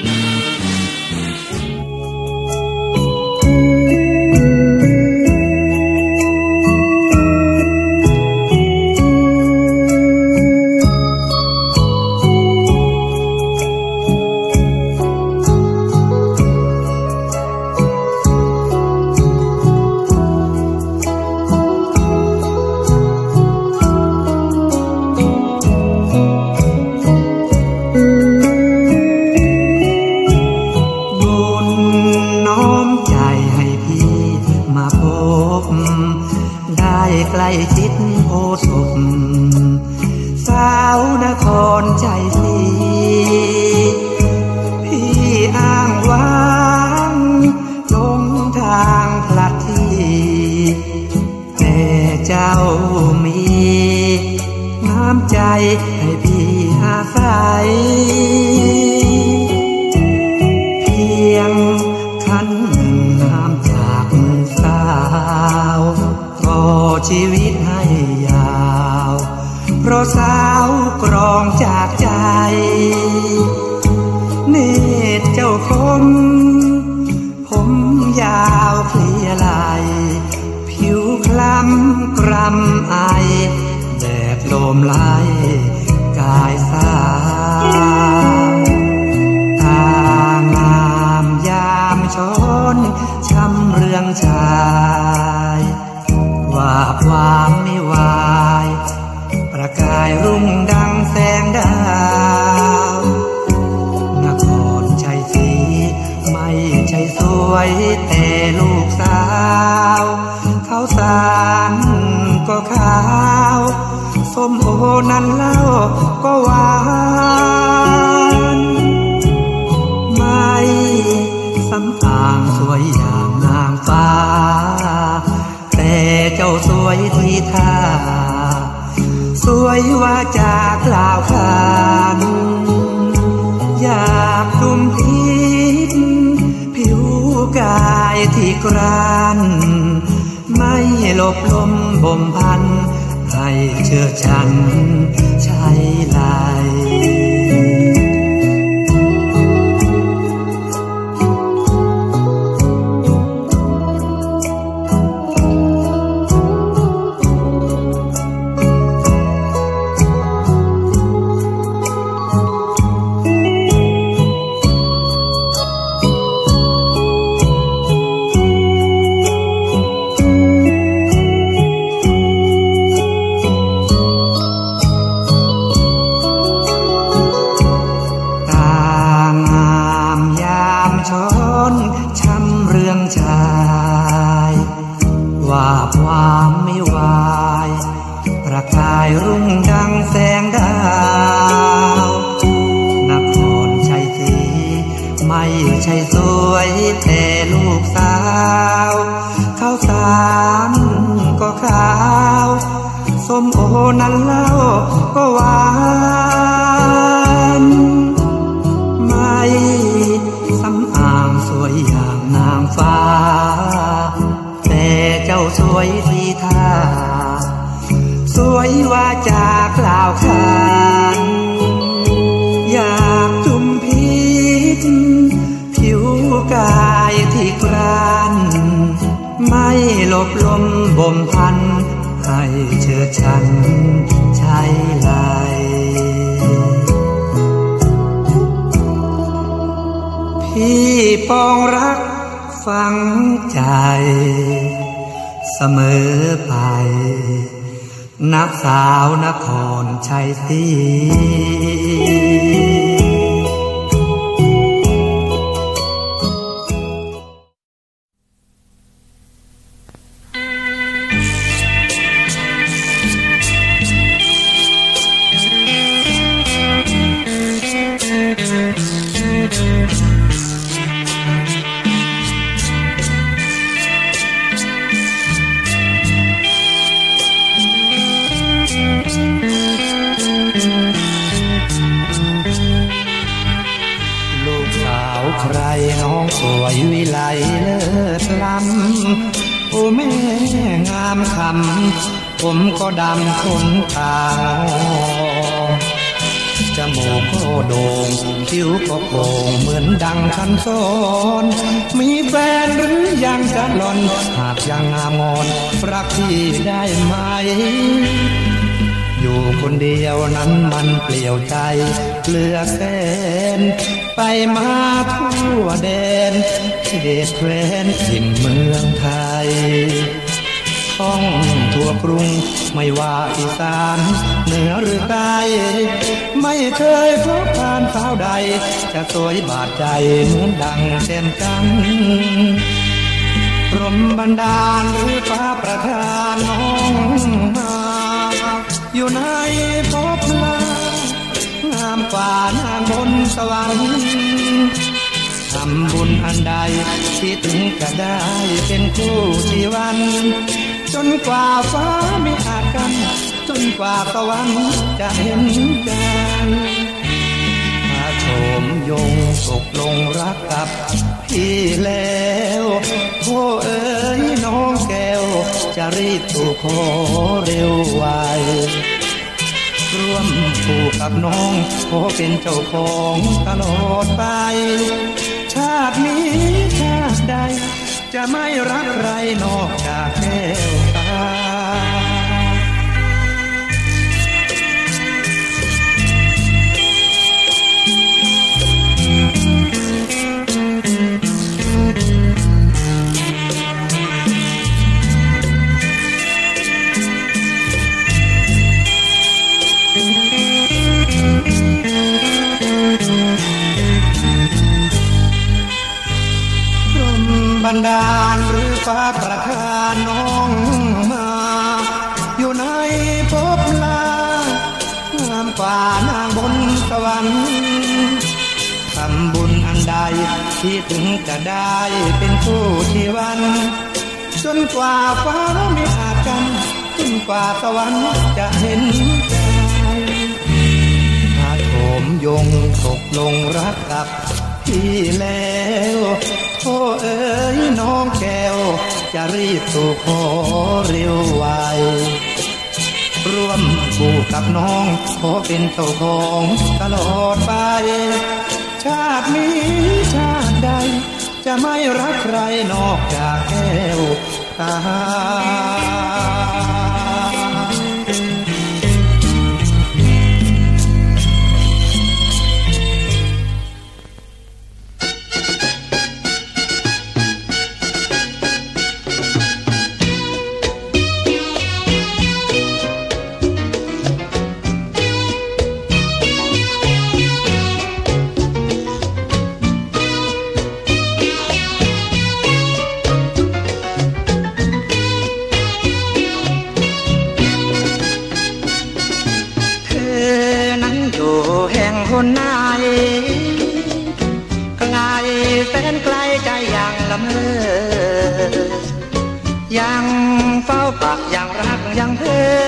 ใกล้ชิดโอสถสาวนครใจสีพี่อ้างว้างลงทางพลัดที่แต่เจ้ามีน้ำใจให้พี่อาศัยเพียงคันหนึ่งน้ำจากมือสาวชีวิตให้ยาวเพราะสาวกรองจากใจเนตรเจ้าคมผมยาวเคลียไหลผิวคล้ำกรำไอแดดลมไล่กายสาวตางามยามชนช้ำเรื่องชายว่าความไม่วายประกายรุ่งดังแสงดาวนครชัยศรีไม่ใช่สวยแต่ลูกสาวเขาสารก็ขาวส้มโอนั้นเล่าก็หวานไม่สำอางสวยอย่างนางฟ้าแต่เจ้าสวยที่ท่าสวยว่าจากกล่าวขานอยากดุมพิษผิวกายที่กรานไม่หลบลมบ่มพันให้เชื่อฉันใช่ไหลช้ำเรื่องชายว่าความไม่วายประกายรุ่งดังแสงดาวนครชัยศรีไม่ใช่สวยแต่ลูกสาวข้าวสารก็ขาวส้มโอนั้นเล่าก็หวานรมบ่มพันให้เชิดชันใช้ไหลพี่ปองรักฝังใจเสมอไปนักสาวนครชัยศรีใครน้องสวยวิไลเลิศล้ำโอ้แม่งามคำผมก็ดำคนตาจมูกก็โด่งคิ้วก็โป่งเหมือนดังคันโซนมีแฟนหรือยังจะหล่อนหากยังงามงอนรักพี่ได้ไหมอยู่คนเดียวนั้นมันเปลี่ยวใจเลือกแสนไปมาทั่วแดนเขตแคว้นถิ่นเมืองไทยท่องทั่วกรุงไม่ว่าอีสานเหนือหรือใต้ไม่เคยพบผ่านสาวใดจะสวยบาดใจเหมือนดังเช่นกันพรหมบันดาลหรือฟ้าประทานน้องมาอยู่ในภพลางามกว่านางบนสวรรค์ทำบุญอันใดที่ถึงจะได้เป็นคู่ชีวันจนกว่าฟ้าไม่อาจกันจนกว่าสวรรค์จะเห็นกันถ้าโฉมยงตกลงรักกับพี่แล้วโอ้เอ๋ยน้องแก้วจะรีบสู่ขอเร็วไวร่วมคู่กับน้องขอเป็นเจ้าของตลอดไปชาตินี้ชาติใดจะไม่รักใครนอกจากแก้วตาบันดาลหรือฟ้าประทานน้องมาอยู่ในภพลางามกว่านางบนสวรรค์ทำบุญอันใดที่ถึงจะได้เป็นคู่ชีวันจนกว่าฟ้าไม่อาจกันจนกว่าสวรรค์จะเห็นใจถ้าโฉมยงตกลงรักกับพี่แล้วโอ้เอ๋ยน้องแก้วจะรีบสู่ขอเร็วไวร่วมคู่กับน้องขอเป็นเจ้าของตลอดไปชาตินี้ชาติใดจะไม่รักใครนอกจากแก้วตาคนไหนไกลแสนไกลใจยังละเมอยังเฝ้าปักยังรักยังเพ้อ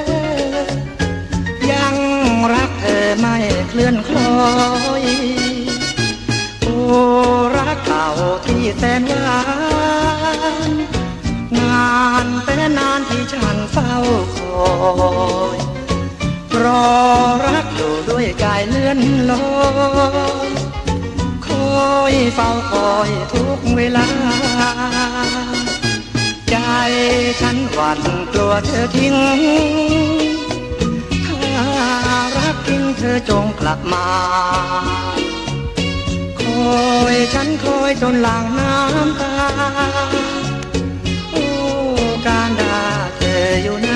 ยังรักเธอไม่เคลื่อนคล้อยโอ้รักเก่าที่แสนหวานนานแสนนานที่ฉันเฝ้าคอยรอรักอยู่ด้วยกายเลื่อนลอยคอยเฝ้าคอยทุกเวลาใจฉันหวั่นกลัวเธอทิ้งถ้ารักจริงเธอจงกลับมาคอยฉันคอยจนหลั่งน้ำตาโอ้การดาเธออยู่ไหน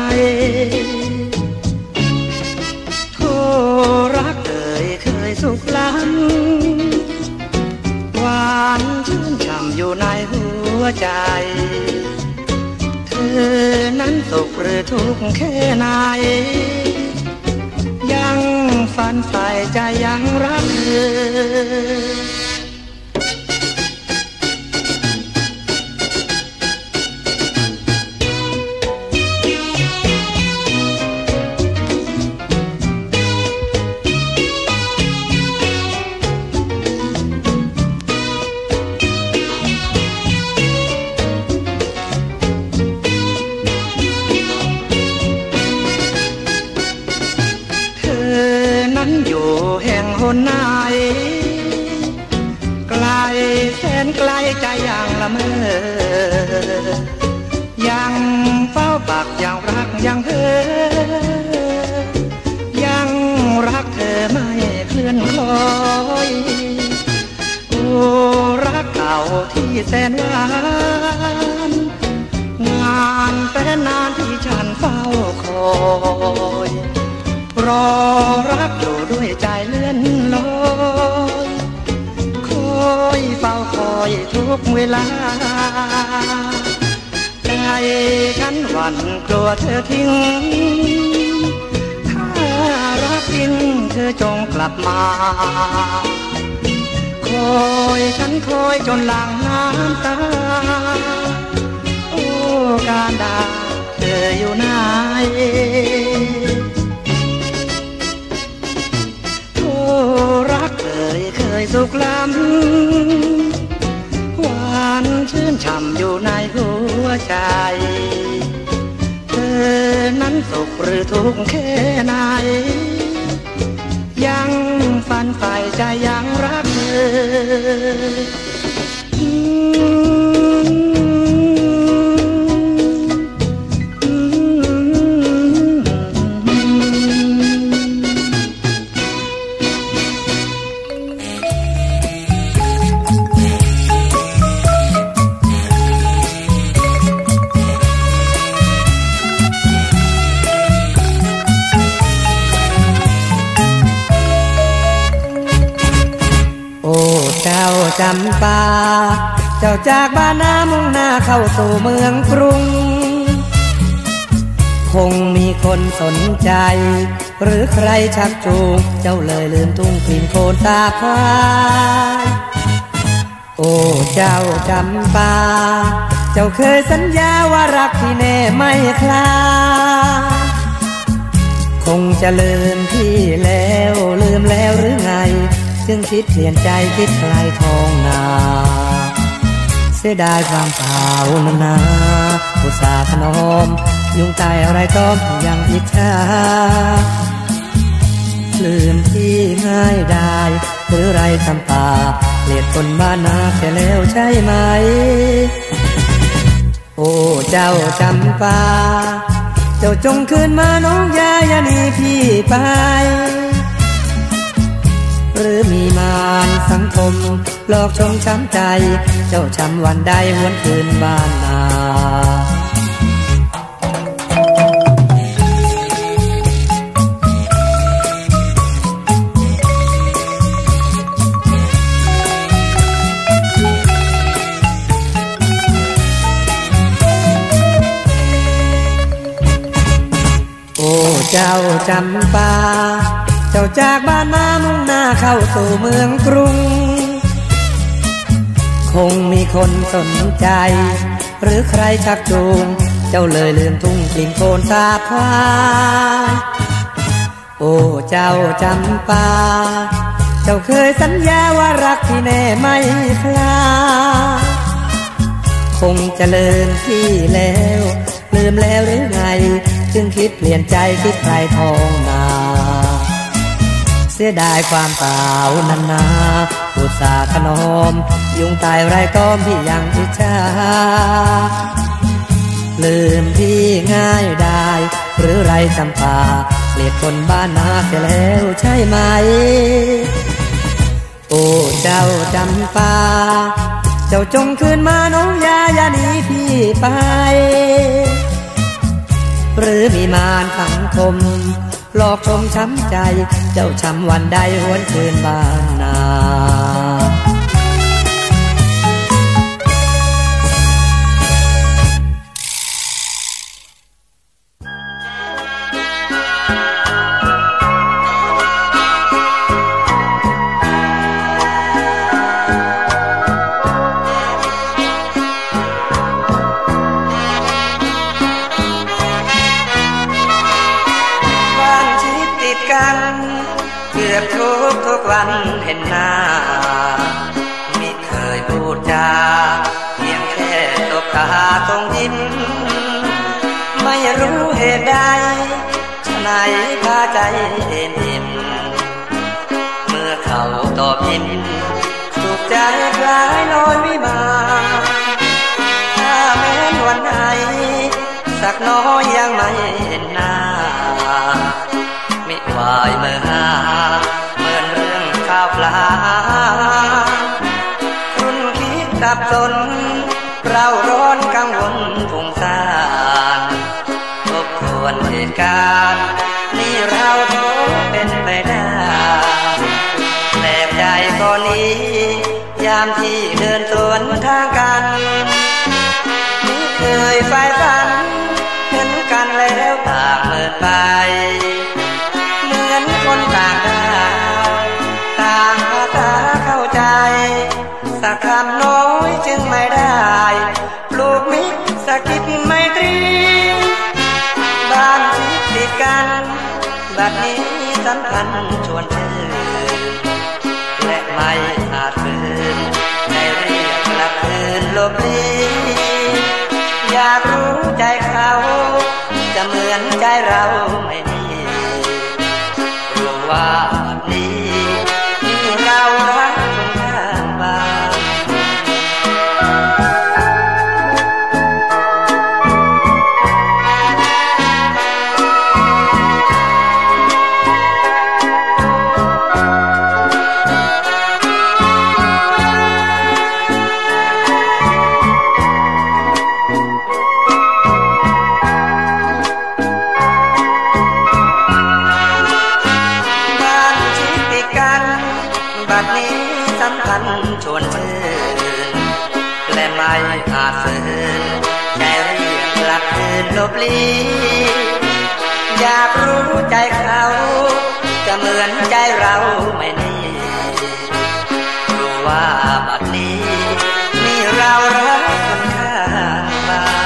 โทรักเอ่ยเคยสุขล้ำหวานชื่นฉ่ำอยู่ในหัวใจเธอนั้นสุขหรือทุกข์แค่ไหนยังฝันใฝ่ใจยังรักเธออยู่แห่งหนไหนไกลแสนไกลใจยังละเมอยังเฝ้าปักยังรักยังเพ้อยังรักเธอไม่เคลื่อนคล้อยโอ้รักเก่าที่แสนหวานงานเป็นนานที่ฉันเฝ้าคอยรอรักอยู่ด้วยใจเลื่อนลอยคอยเฝ้าคอยทุกเวลาใจฉันหวั่นกลัวเธอทิ้งถ้ารักจริงเธอจงกลับมาคอยฉันคอยจนหลั่งน้ำตาโอ้การดาเธออยู่ไหนรักเคยสุขล้ำหวานชื่นฉ่ำอยู่ในหัวใจเธอนั้นสุขหรือทุกข์แค่ไหนยังฝันใฝ่ใจยังรักเธจำปาเจ้าจากบ้านนามุ่งหน้าเข้าสู่เมืองกรุงคงมีคนสนใจหรือใครชักจูงเจ้าเลยลืมทุ่งกลิ่นโคลนตาควายโอ้เจ้าจำปาเจ้าเคยสัญญาว่ารักที่แน่ไม่คลาคงจะลืมพี่แล้วลืมแล้วหรือไงจึงคิดเปลี่ยนใจคิดไกลท้องนาเสียดายความเปล่านานนาอุตส่าห์ถนอมยุงตายอะไรต้อมยังอิจฉาลืมที่ง่ายได้หรือไรจำปาเกลียดคนบ้านนาแค่แล้วใช่ไหมโอ้เจ้าจำปาเจ้าจงคืนมาน้องอย่าหนีพี่ไปหรือมีมารสังคมหลอกชงช้ำใจเจ้าช้ำวันใดหวนคืนบ้านนาโอ้เจ้าจำปาเจ้าจากบ้านมามุ่งหน้าเข้าสู่เมืองกรุงคงมีคนสนใจหรือใครชักจูงเจ้าเลยลืมทุ่งกลิ่นโคลนตาควายโอ้เจ้าจำปาเจ้าเคยสัญญาว่ารักที่แน่ไม่คลาคงจะลืมพี่แล้วลืมแล้วหรือไงจึงคิดเปลี่ยนใจคิดใครท้องนาเสียดายความเปล่านานนาอุตส่าห์ถนอมยุงตายไรต้อมพี่ยังอิจฉาลืมพี่ง่ายได้หรือไรจำปาเกลียดคนบ้านนาเสียแล้วใช่ไหมโอ้เจ้าจำปาเจ้าจงคืนมาน้องอย่าหนีพี่ไปหรือมีมารสังคมหลอกชมช้ำใจเจ้าช้ำวันใดหวนคืนบ้านนาเกือบทุกวันเห็นหน้าไม่เคยพูดจาเพียงแค่ตบตาตรงยิ้มไม่รู้เหตุใดฉะไหนพาใจเอ็นอิ่มเมื่อเขาตอบยิ้มสุขใจคล้ายลอยวิมานถ้าแม้นวันไหนสักน้อยยังไม่เห็นหน้ามิวายเมื่อหาเหมือนเรื่องข้าวปลาคุณคิดสับสนเราร้อนกังวลฟุ้งซ่านทบทวนเหตุการณ์นี่เราท้อเป็นไปได้แปลกใจก่อนนี้ยามที่เดินสวนทางกันไม่เคยไฟฝันเห็นกันแล้วต่างเมินไปคนต่างดาวต่างภาษาเข้าใจสักคำน้อยจึงไม่ได้ปลูกมิตรสะกิดไมตรีบ้านชิดติดกันบัดนี้สัมพันธ์ชวนชื่นและไม่อาจฝืนในเรียกกลับคืนลบลีอยากรู้ใจเขาจะเหมือนใจเราไม่ว่านี้ที่เรารักคนข้างบ้านบัดนี้สัมพันธ์ชวนชื่นและไม่อาจฝืนใจเรียกกลับคืนลบลีอยากรู้ใจเขาจะเหมือนใจเราไม่นี่รู้ว่าบัดนี้นี่เรารักคนข้างบ้าน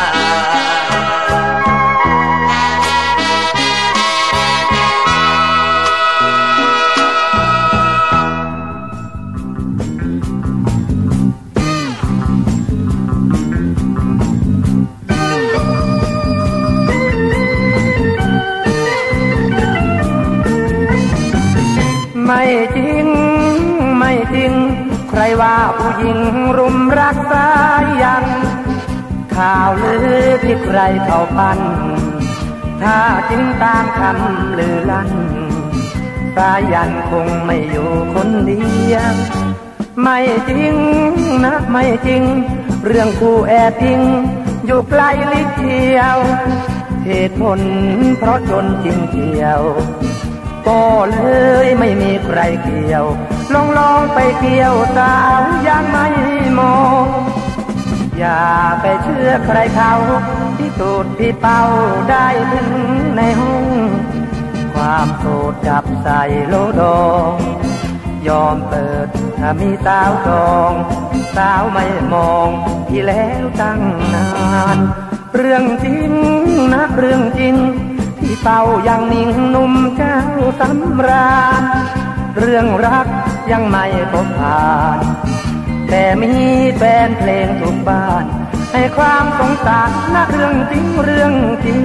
ไม่จริงไม่จริงใครว่าผู้หญิงรุมรักสายันข่าวลือที่ใครเขาปั้นถ้าจริงตามคำลือลั่นสายันคงไม่อยู่คนเดียวไม่จริงนะไม่จริงเรื่องคู่แอบอิงอยู่ไกลลิเทียวเหตุผลเพราะจนจริงเกี่ยวก็เลยไม่มีใครเกี่ยวลองไปเกี่ยวสาวยังไม่มองอย่าไปเชื่อใครเขาที่สูดที่เป่าได้ถึงในห้องความโสดจับใส่โลดองยอมเปิดถ้ามีสาวจองสาวไม่มองที่แล้วตั้งนานเรื่องจริงนะเรื่องจริงที่เป่ายังนิ่งหนุ่มเจ้าสำราญเรื่องรักยังไม่พบผ่านแต่มีแฟนเพลงทุกบ้านให้ความสงสารนะเรื่องจริงเรื่องจริง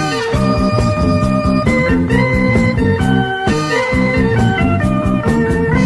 ไ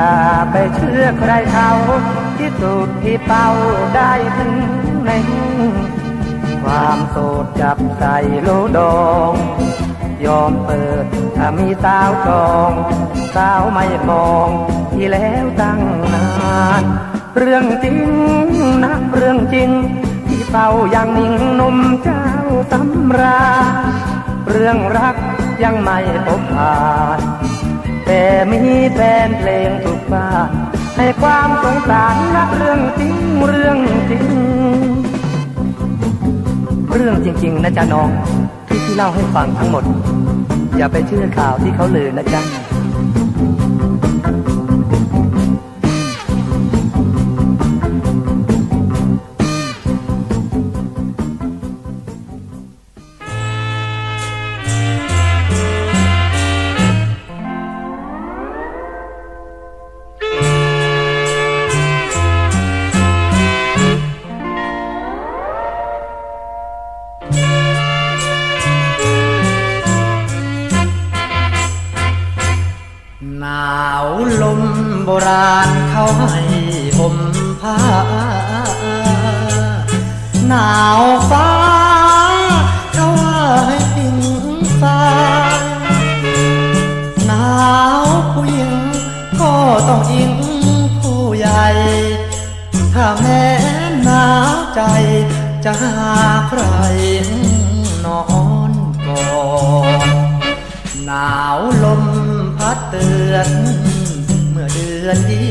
อย่าไปเชื่อใครเขาที่สุดที่เป้าได้ถึงไหนความโสดจับใส่โลดองยอมเปิดถ้ามีสาวจองสาวไม่มองที่แล้วตั้งนานเรื่องจริงนะเรื่องจริงที่เฝ้ายังนิ่งนมเจ้าสำราญเรื่องรักยังไม่พบผ่านแต่มีแฟนเพลงทุกบ้านให้ความสงสารนะเรื่องจริงเรื่องจริงเรื่องจริงๆนะจ๊ะน้องที่เล่าให้ฟังทั้งหมดอย่าไปเชื่อข่าวที่เขาลือนะจ๊ะหนาวลมโบราณเขาให้ห่มผ้าหนาวฟ้าเขาให้พิงฟ้าหนาวผู้หญิงก็ต้องอิงผู้ใหญ่ถ้าแม้หนาวใจจะหาใครนอนก่อนหนาวลมพัดเตือนเมื่อเดือนดี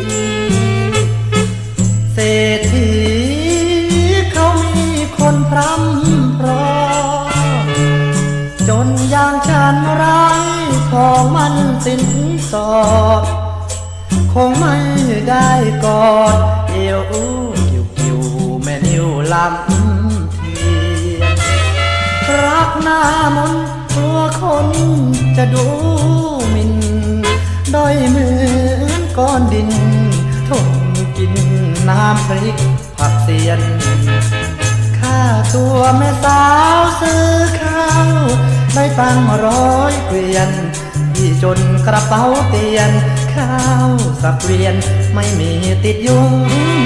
เศรษฐีเขามีคนพร่ำเพราะจนอย่างฉันไร้ของมันสินสอดคงไม่ได้กอดเอวกิ่วแม่นิ้วลำเทียนรักหน้ามนกลัวคนจะดูหมิ่นด้อยเหมือนก้อนดินทนกินน้ำพริกผักเสียนค่าตัวแม่สาวซื้อข้าวได้ตัง100 เกวียนที่จนกระเป๋าเตียนข้าวสักเวียนไม่มีติดยุง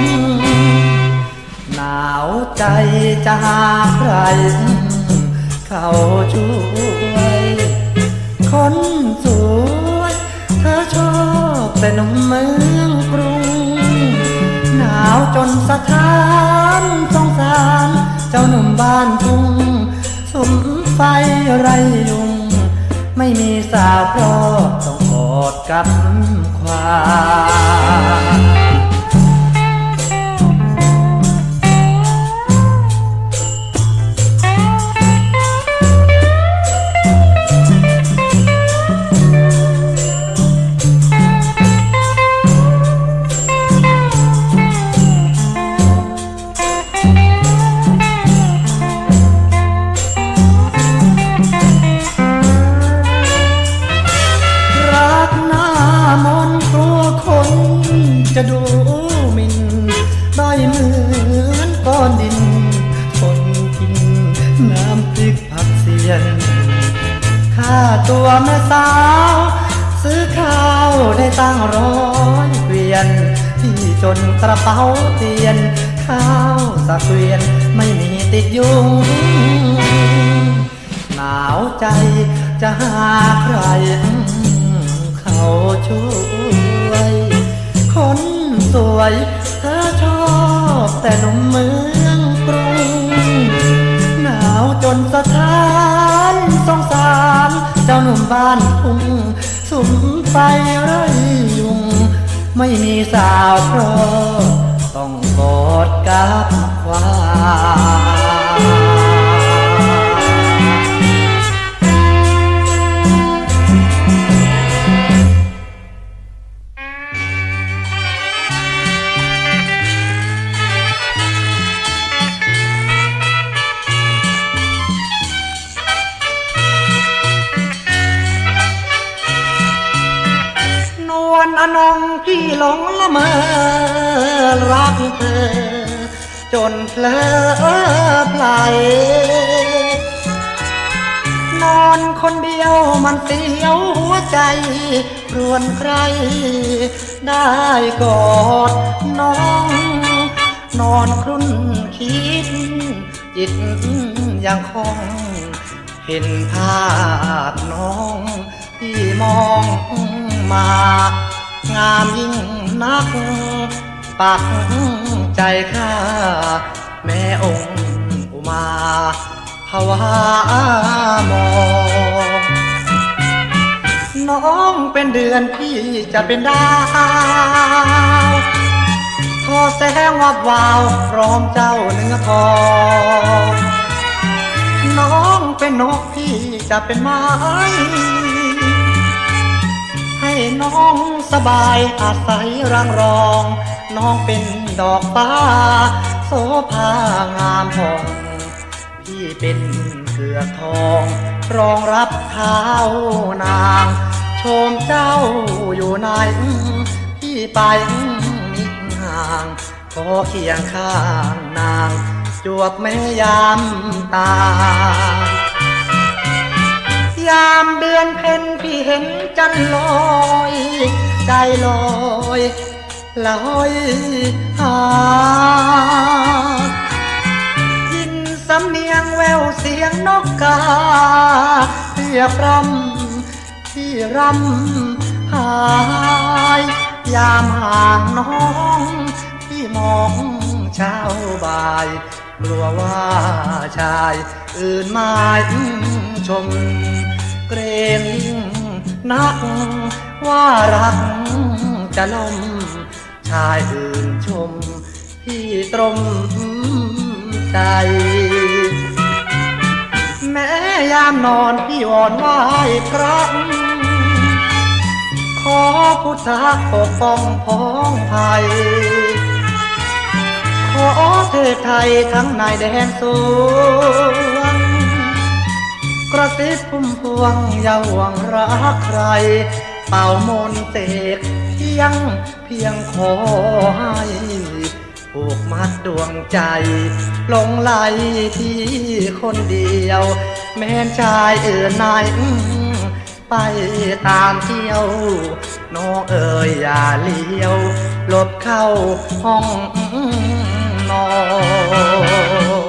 หนาวใจจะหาใครเขาช่วยคนสวยเธอชอบแต่หนุ่มเมืองกรุงหนาวจนสะท้านสงสารเจ้าหนุ่มบ้านทุ่งสุมไฟไรยุงไม่มีสาวเพราะต้องอดกับความ ตัวแม่สาวซื้อข้าวได้ตั้ง100 เกวียนที่จนกระเป๋าเตียนข้าวสักเกวียนไม่มีติดยุงหนาวใจจะหาใครเขาช่วยคนสวยเธอชอบแต่หนุ่มเมืองกรุงหนาวจนสะท้านสงสารเจ้าหนุ่มบ้านทุ่งสุมไฟไร้ยุงไม่มีสาวเพราะต้องกอดกับความอนงพี่หลงละเมอรักเธอจนเพลอไพลนอนคนเดียวมันเสียวหัวใจรวนใครได้กอดน้องนอนครุ่นคิดจิตยังคงเห็นภาพน้องที่มองมางามยิ่งนักปักใจข้าแม่องค์อุมาภาวามองน้องเป็นเดือนพี่จะเป็นดาวทอแสงวับวาวพร้อมเจ้าเนื้อทองน้องเป็นนกพี่จะเป็นไม้ให้น้องสบายอาศัยรังรองน้องเป็นดอกฟ้าโสภางามผ่องพี่เป็นเกลือทองรองรับเท้านางชมเจ้าอยู่ในพี่ไปมิดห่างขอเคียงข้างนางจวบแม่ยามตายามเดือนเพ็ญพี่เห็นจันลอยใจลอยลอยหายินสำเนียงแววเสียงนกกาเรียบรำที่รำหายยามห่างน้องที่มองเช้าบ่ายกลัวว่าชายอื่นมาชมเกรงยิ่งนักว่ารักจะล้มชายอื่นชมพี่ตรมใจแม้ยามนอนพี่วอนไหว้พระขอพุทธะปกป้องพ้องภัยขอเทพไทยทั้งในแดนสวงกระซิบพุ่มพวงอย่าห่วงรักใครเป่ามนต์เสกเพียงขอให้ผูกมัดดวงใจหลงไหลที่คนเดียวแม้นชายอื่นนายไปตามเที่ยวน้องเอ๋ยอย่าเลี้ยวหลบเข้าห้องนอน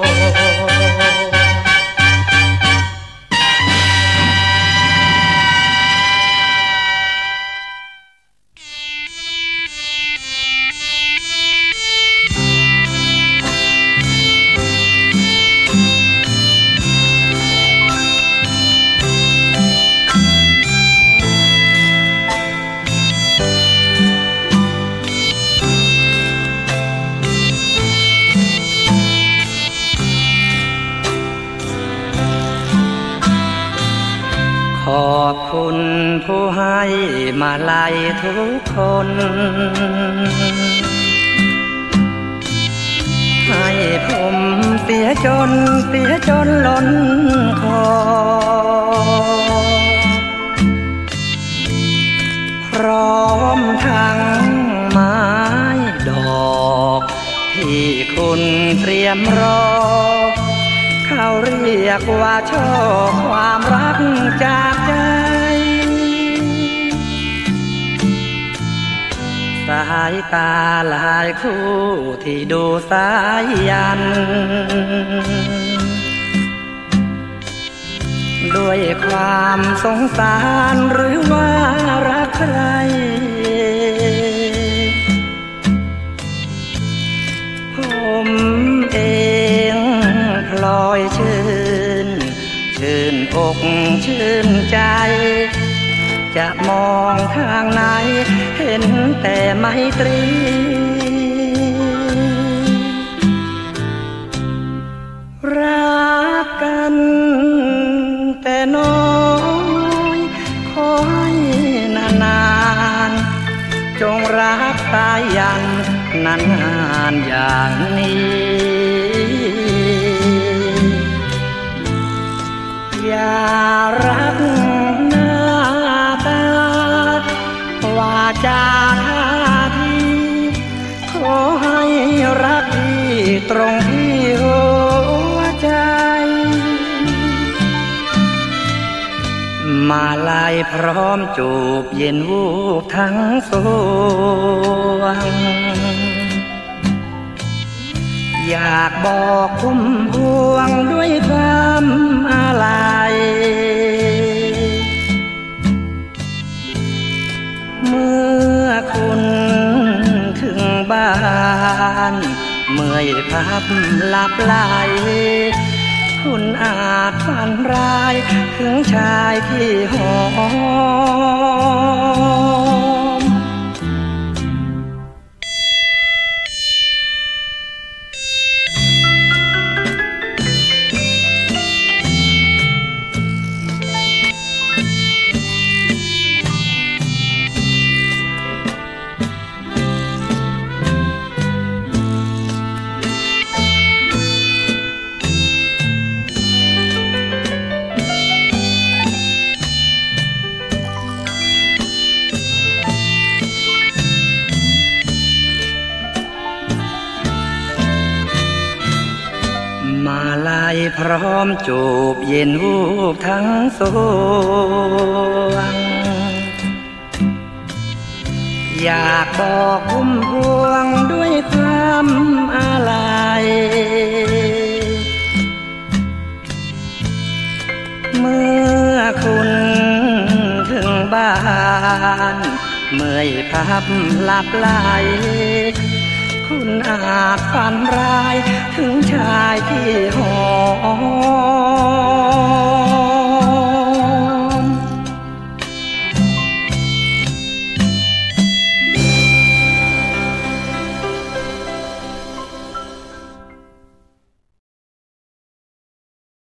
ขอบคุณผู้ให้มาลัยทุกคนให้ผมเสียจนล้นคอพร้อมทั้งไม้ดอกที่คุณเตรียมรอเขาเรียกว่าช่อความรักจากใจสายตาหลายคู่ที่ดูสายยันด้วยความสงสารหรือว่ารักใครผมเองพลอยชื่นอกชื่นใจจะมองทางไหนเห็นแต่ไมตรีรักกันแต่น้อยขอให้นานๆจงรักตายยันนานๆอย่างนี้อย่ารักหน้าตาวาจาท่าทีขอให้รักที่ตรงที่หัวใจ ไม่มาลัยพร้อมจูบเย็นวูบทั้งสวงอยากบอกพุ่มพวงด้วยความอาลัยเมื่อคุณถึงบ้านเมื่อยพับหลับไหลคุณอาจฝันร้ายถึงชายที่หอมมาลัยพร้อมจูบเย็นวูบทั้งสวงอยากบอกพุ่มพวงด้วยความอาลัยเมื่อคุณถึงบ้านเมื่อยพับหลับไหลคุณอาจฝันร้ายถึงชายที่หอม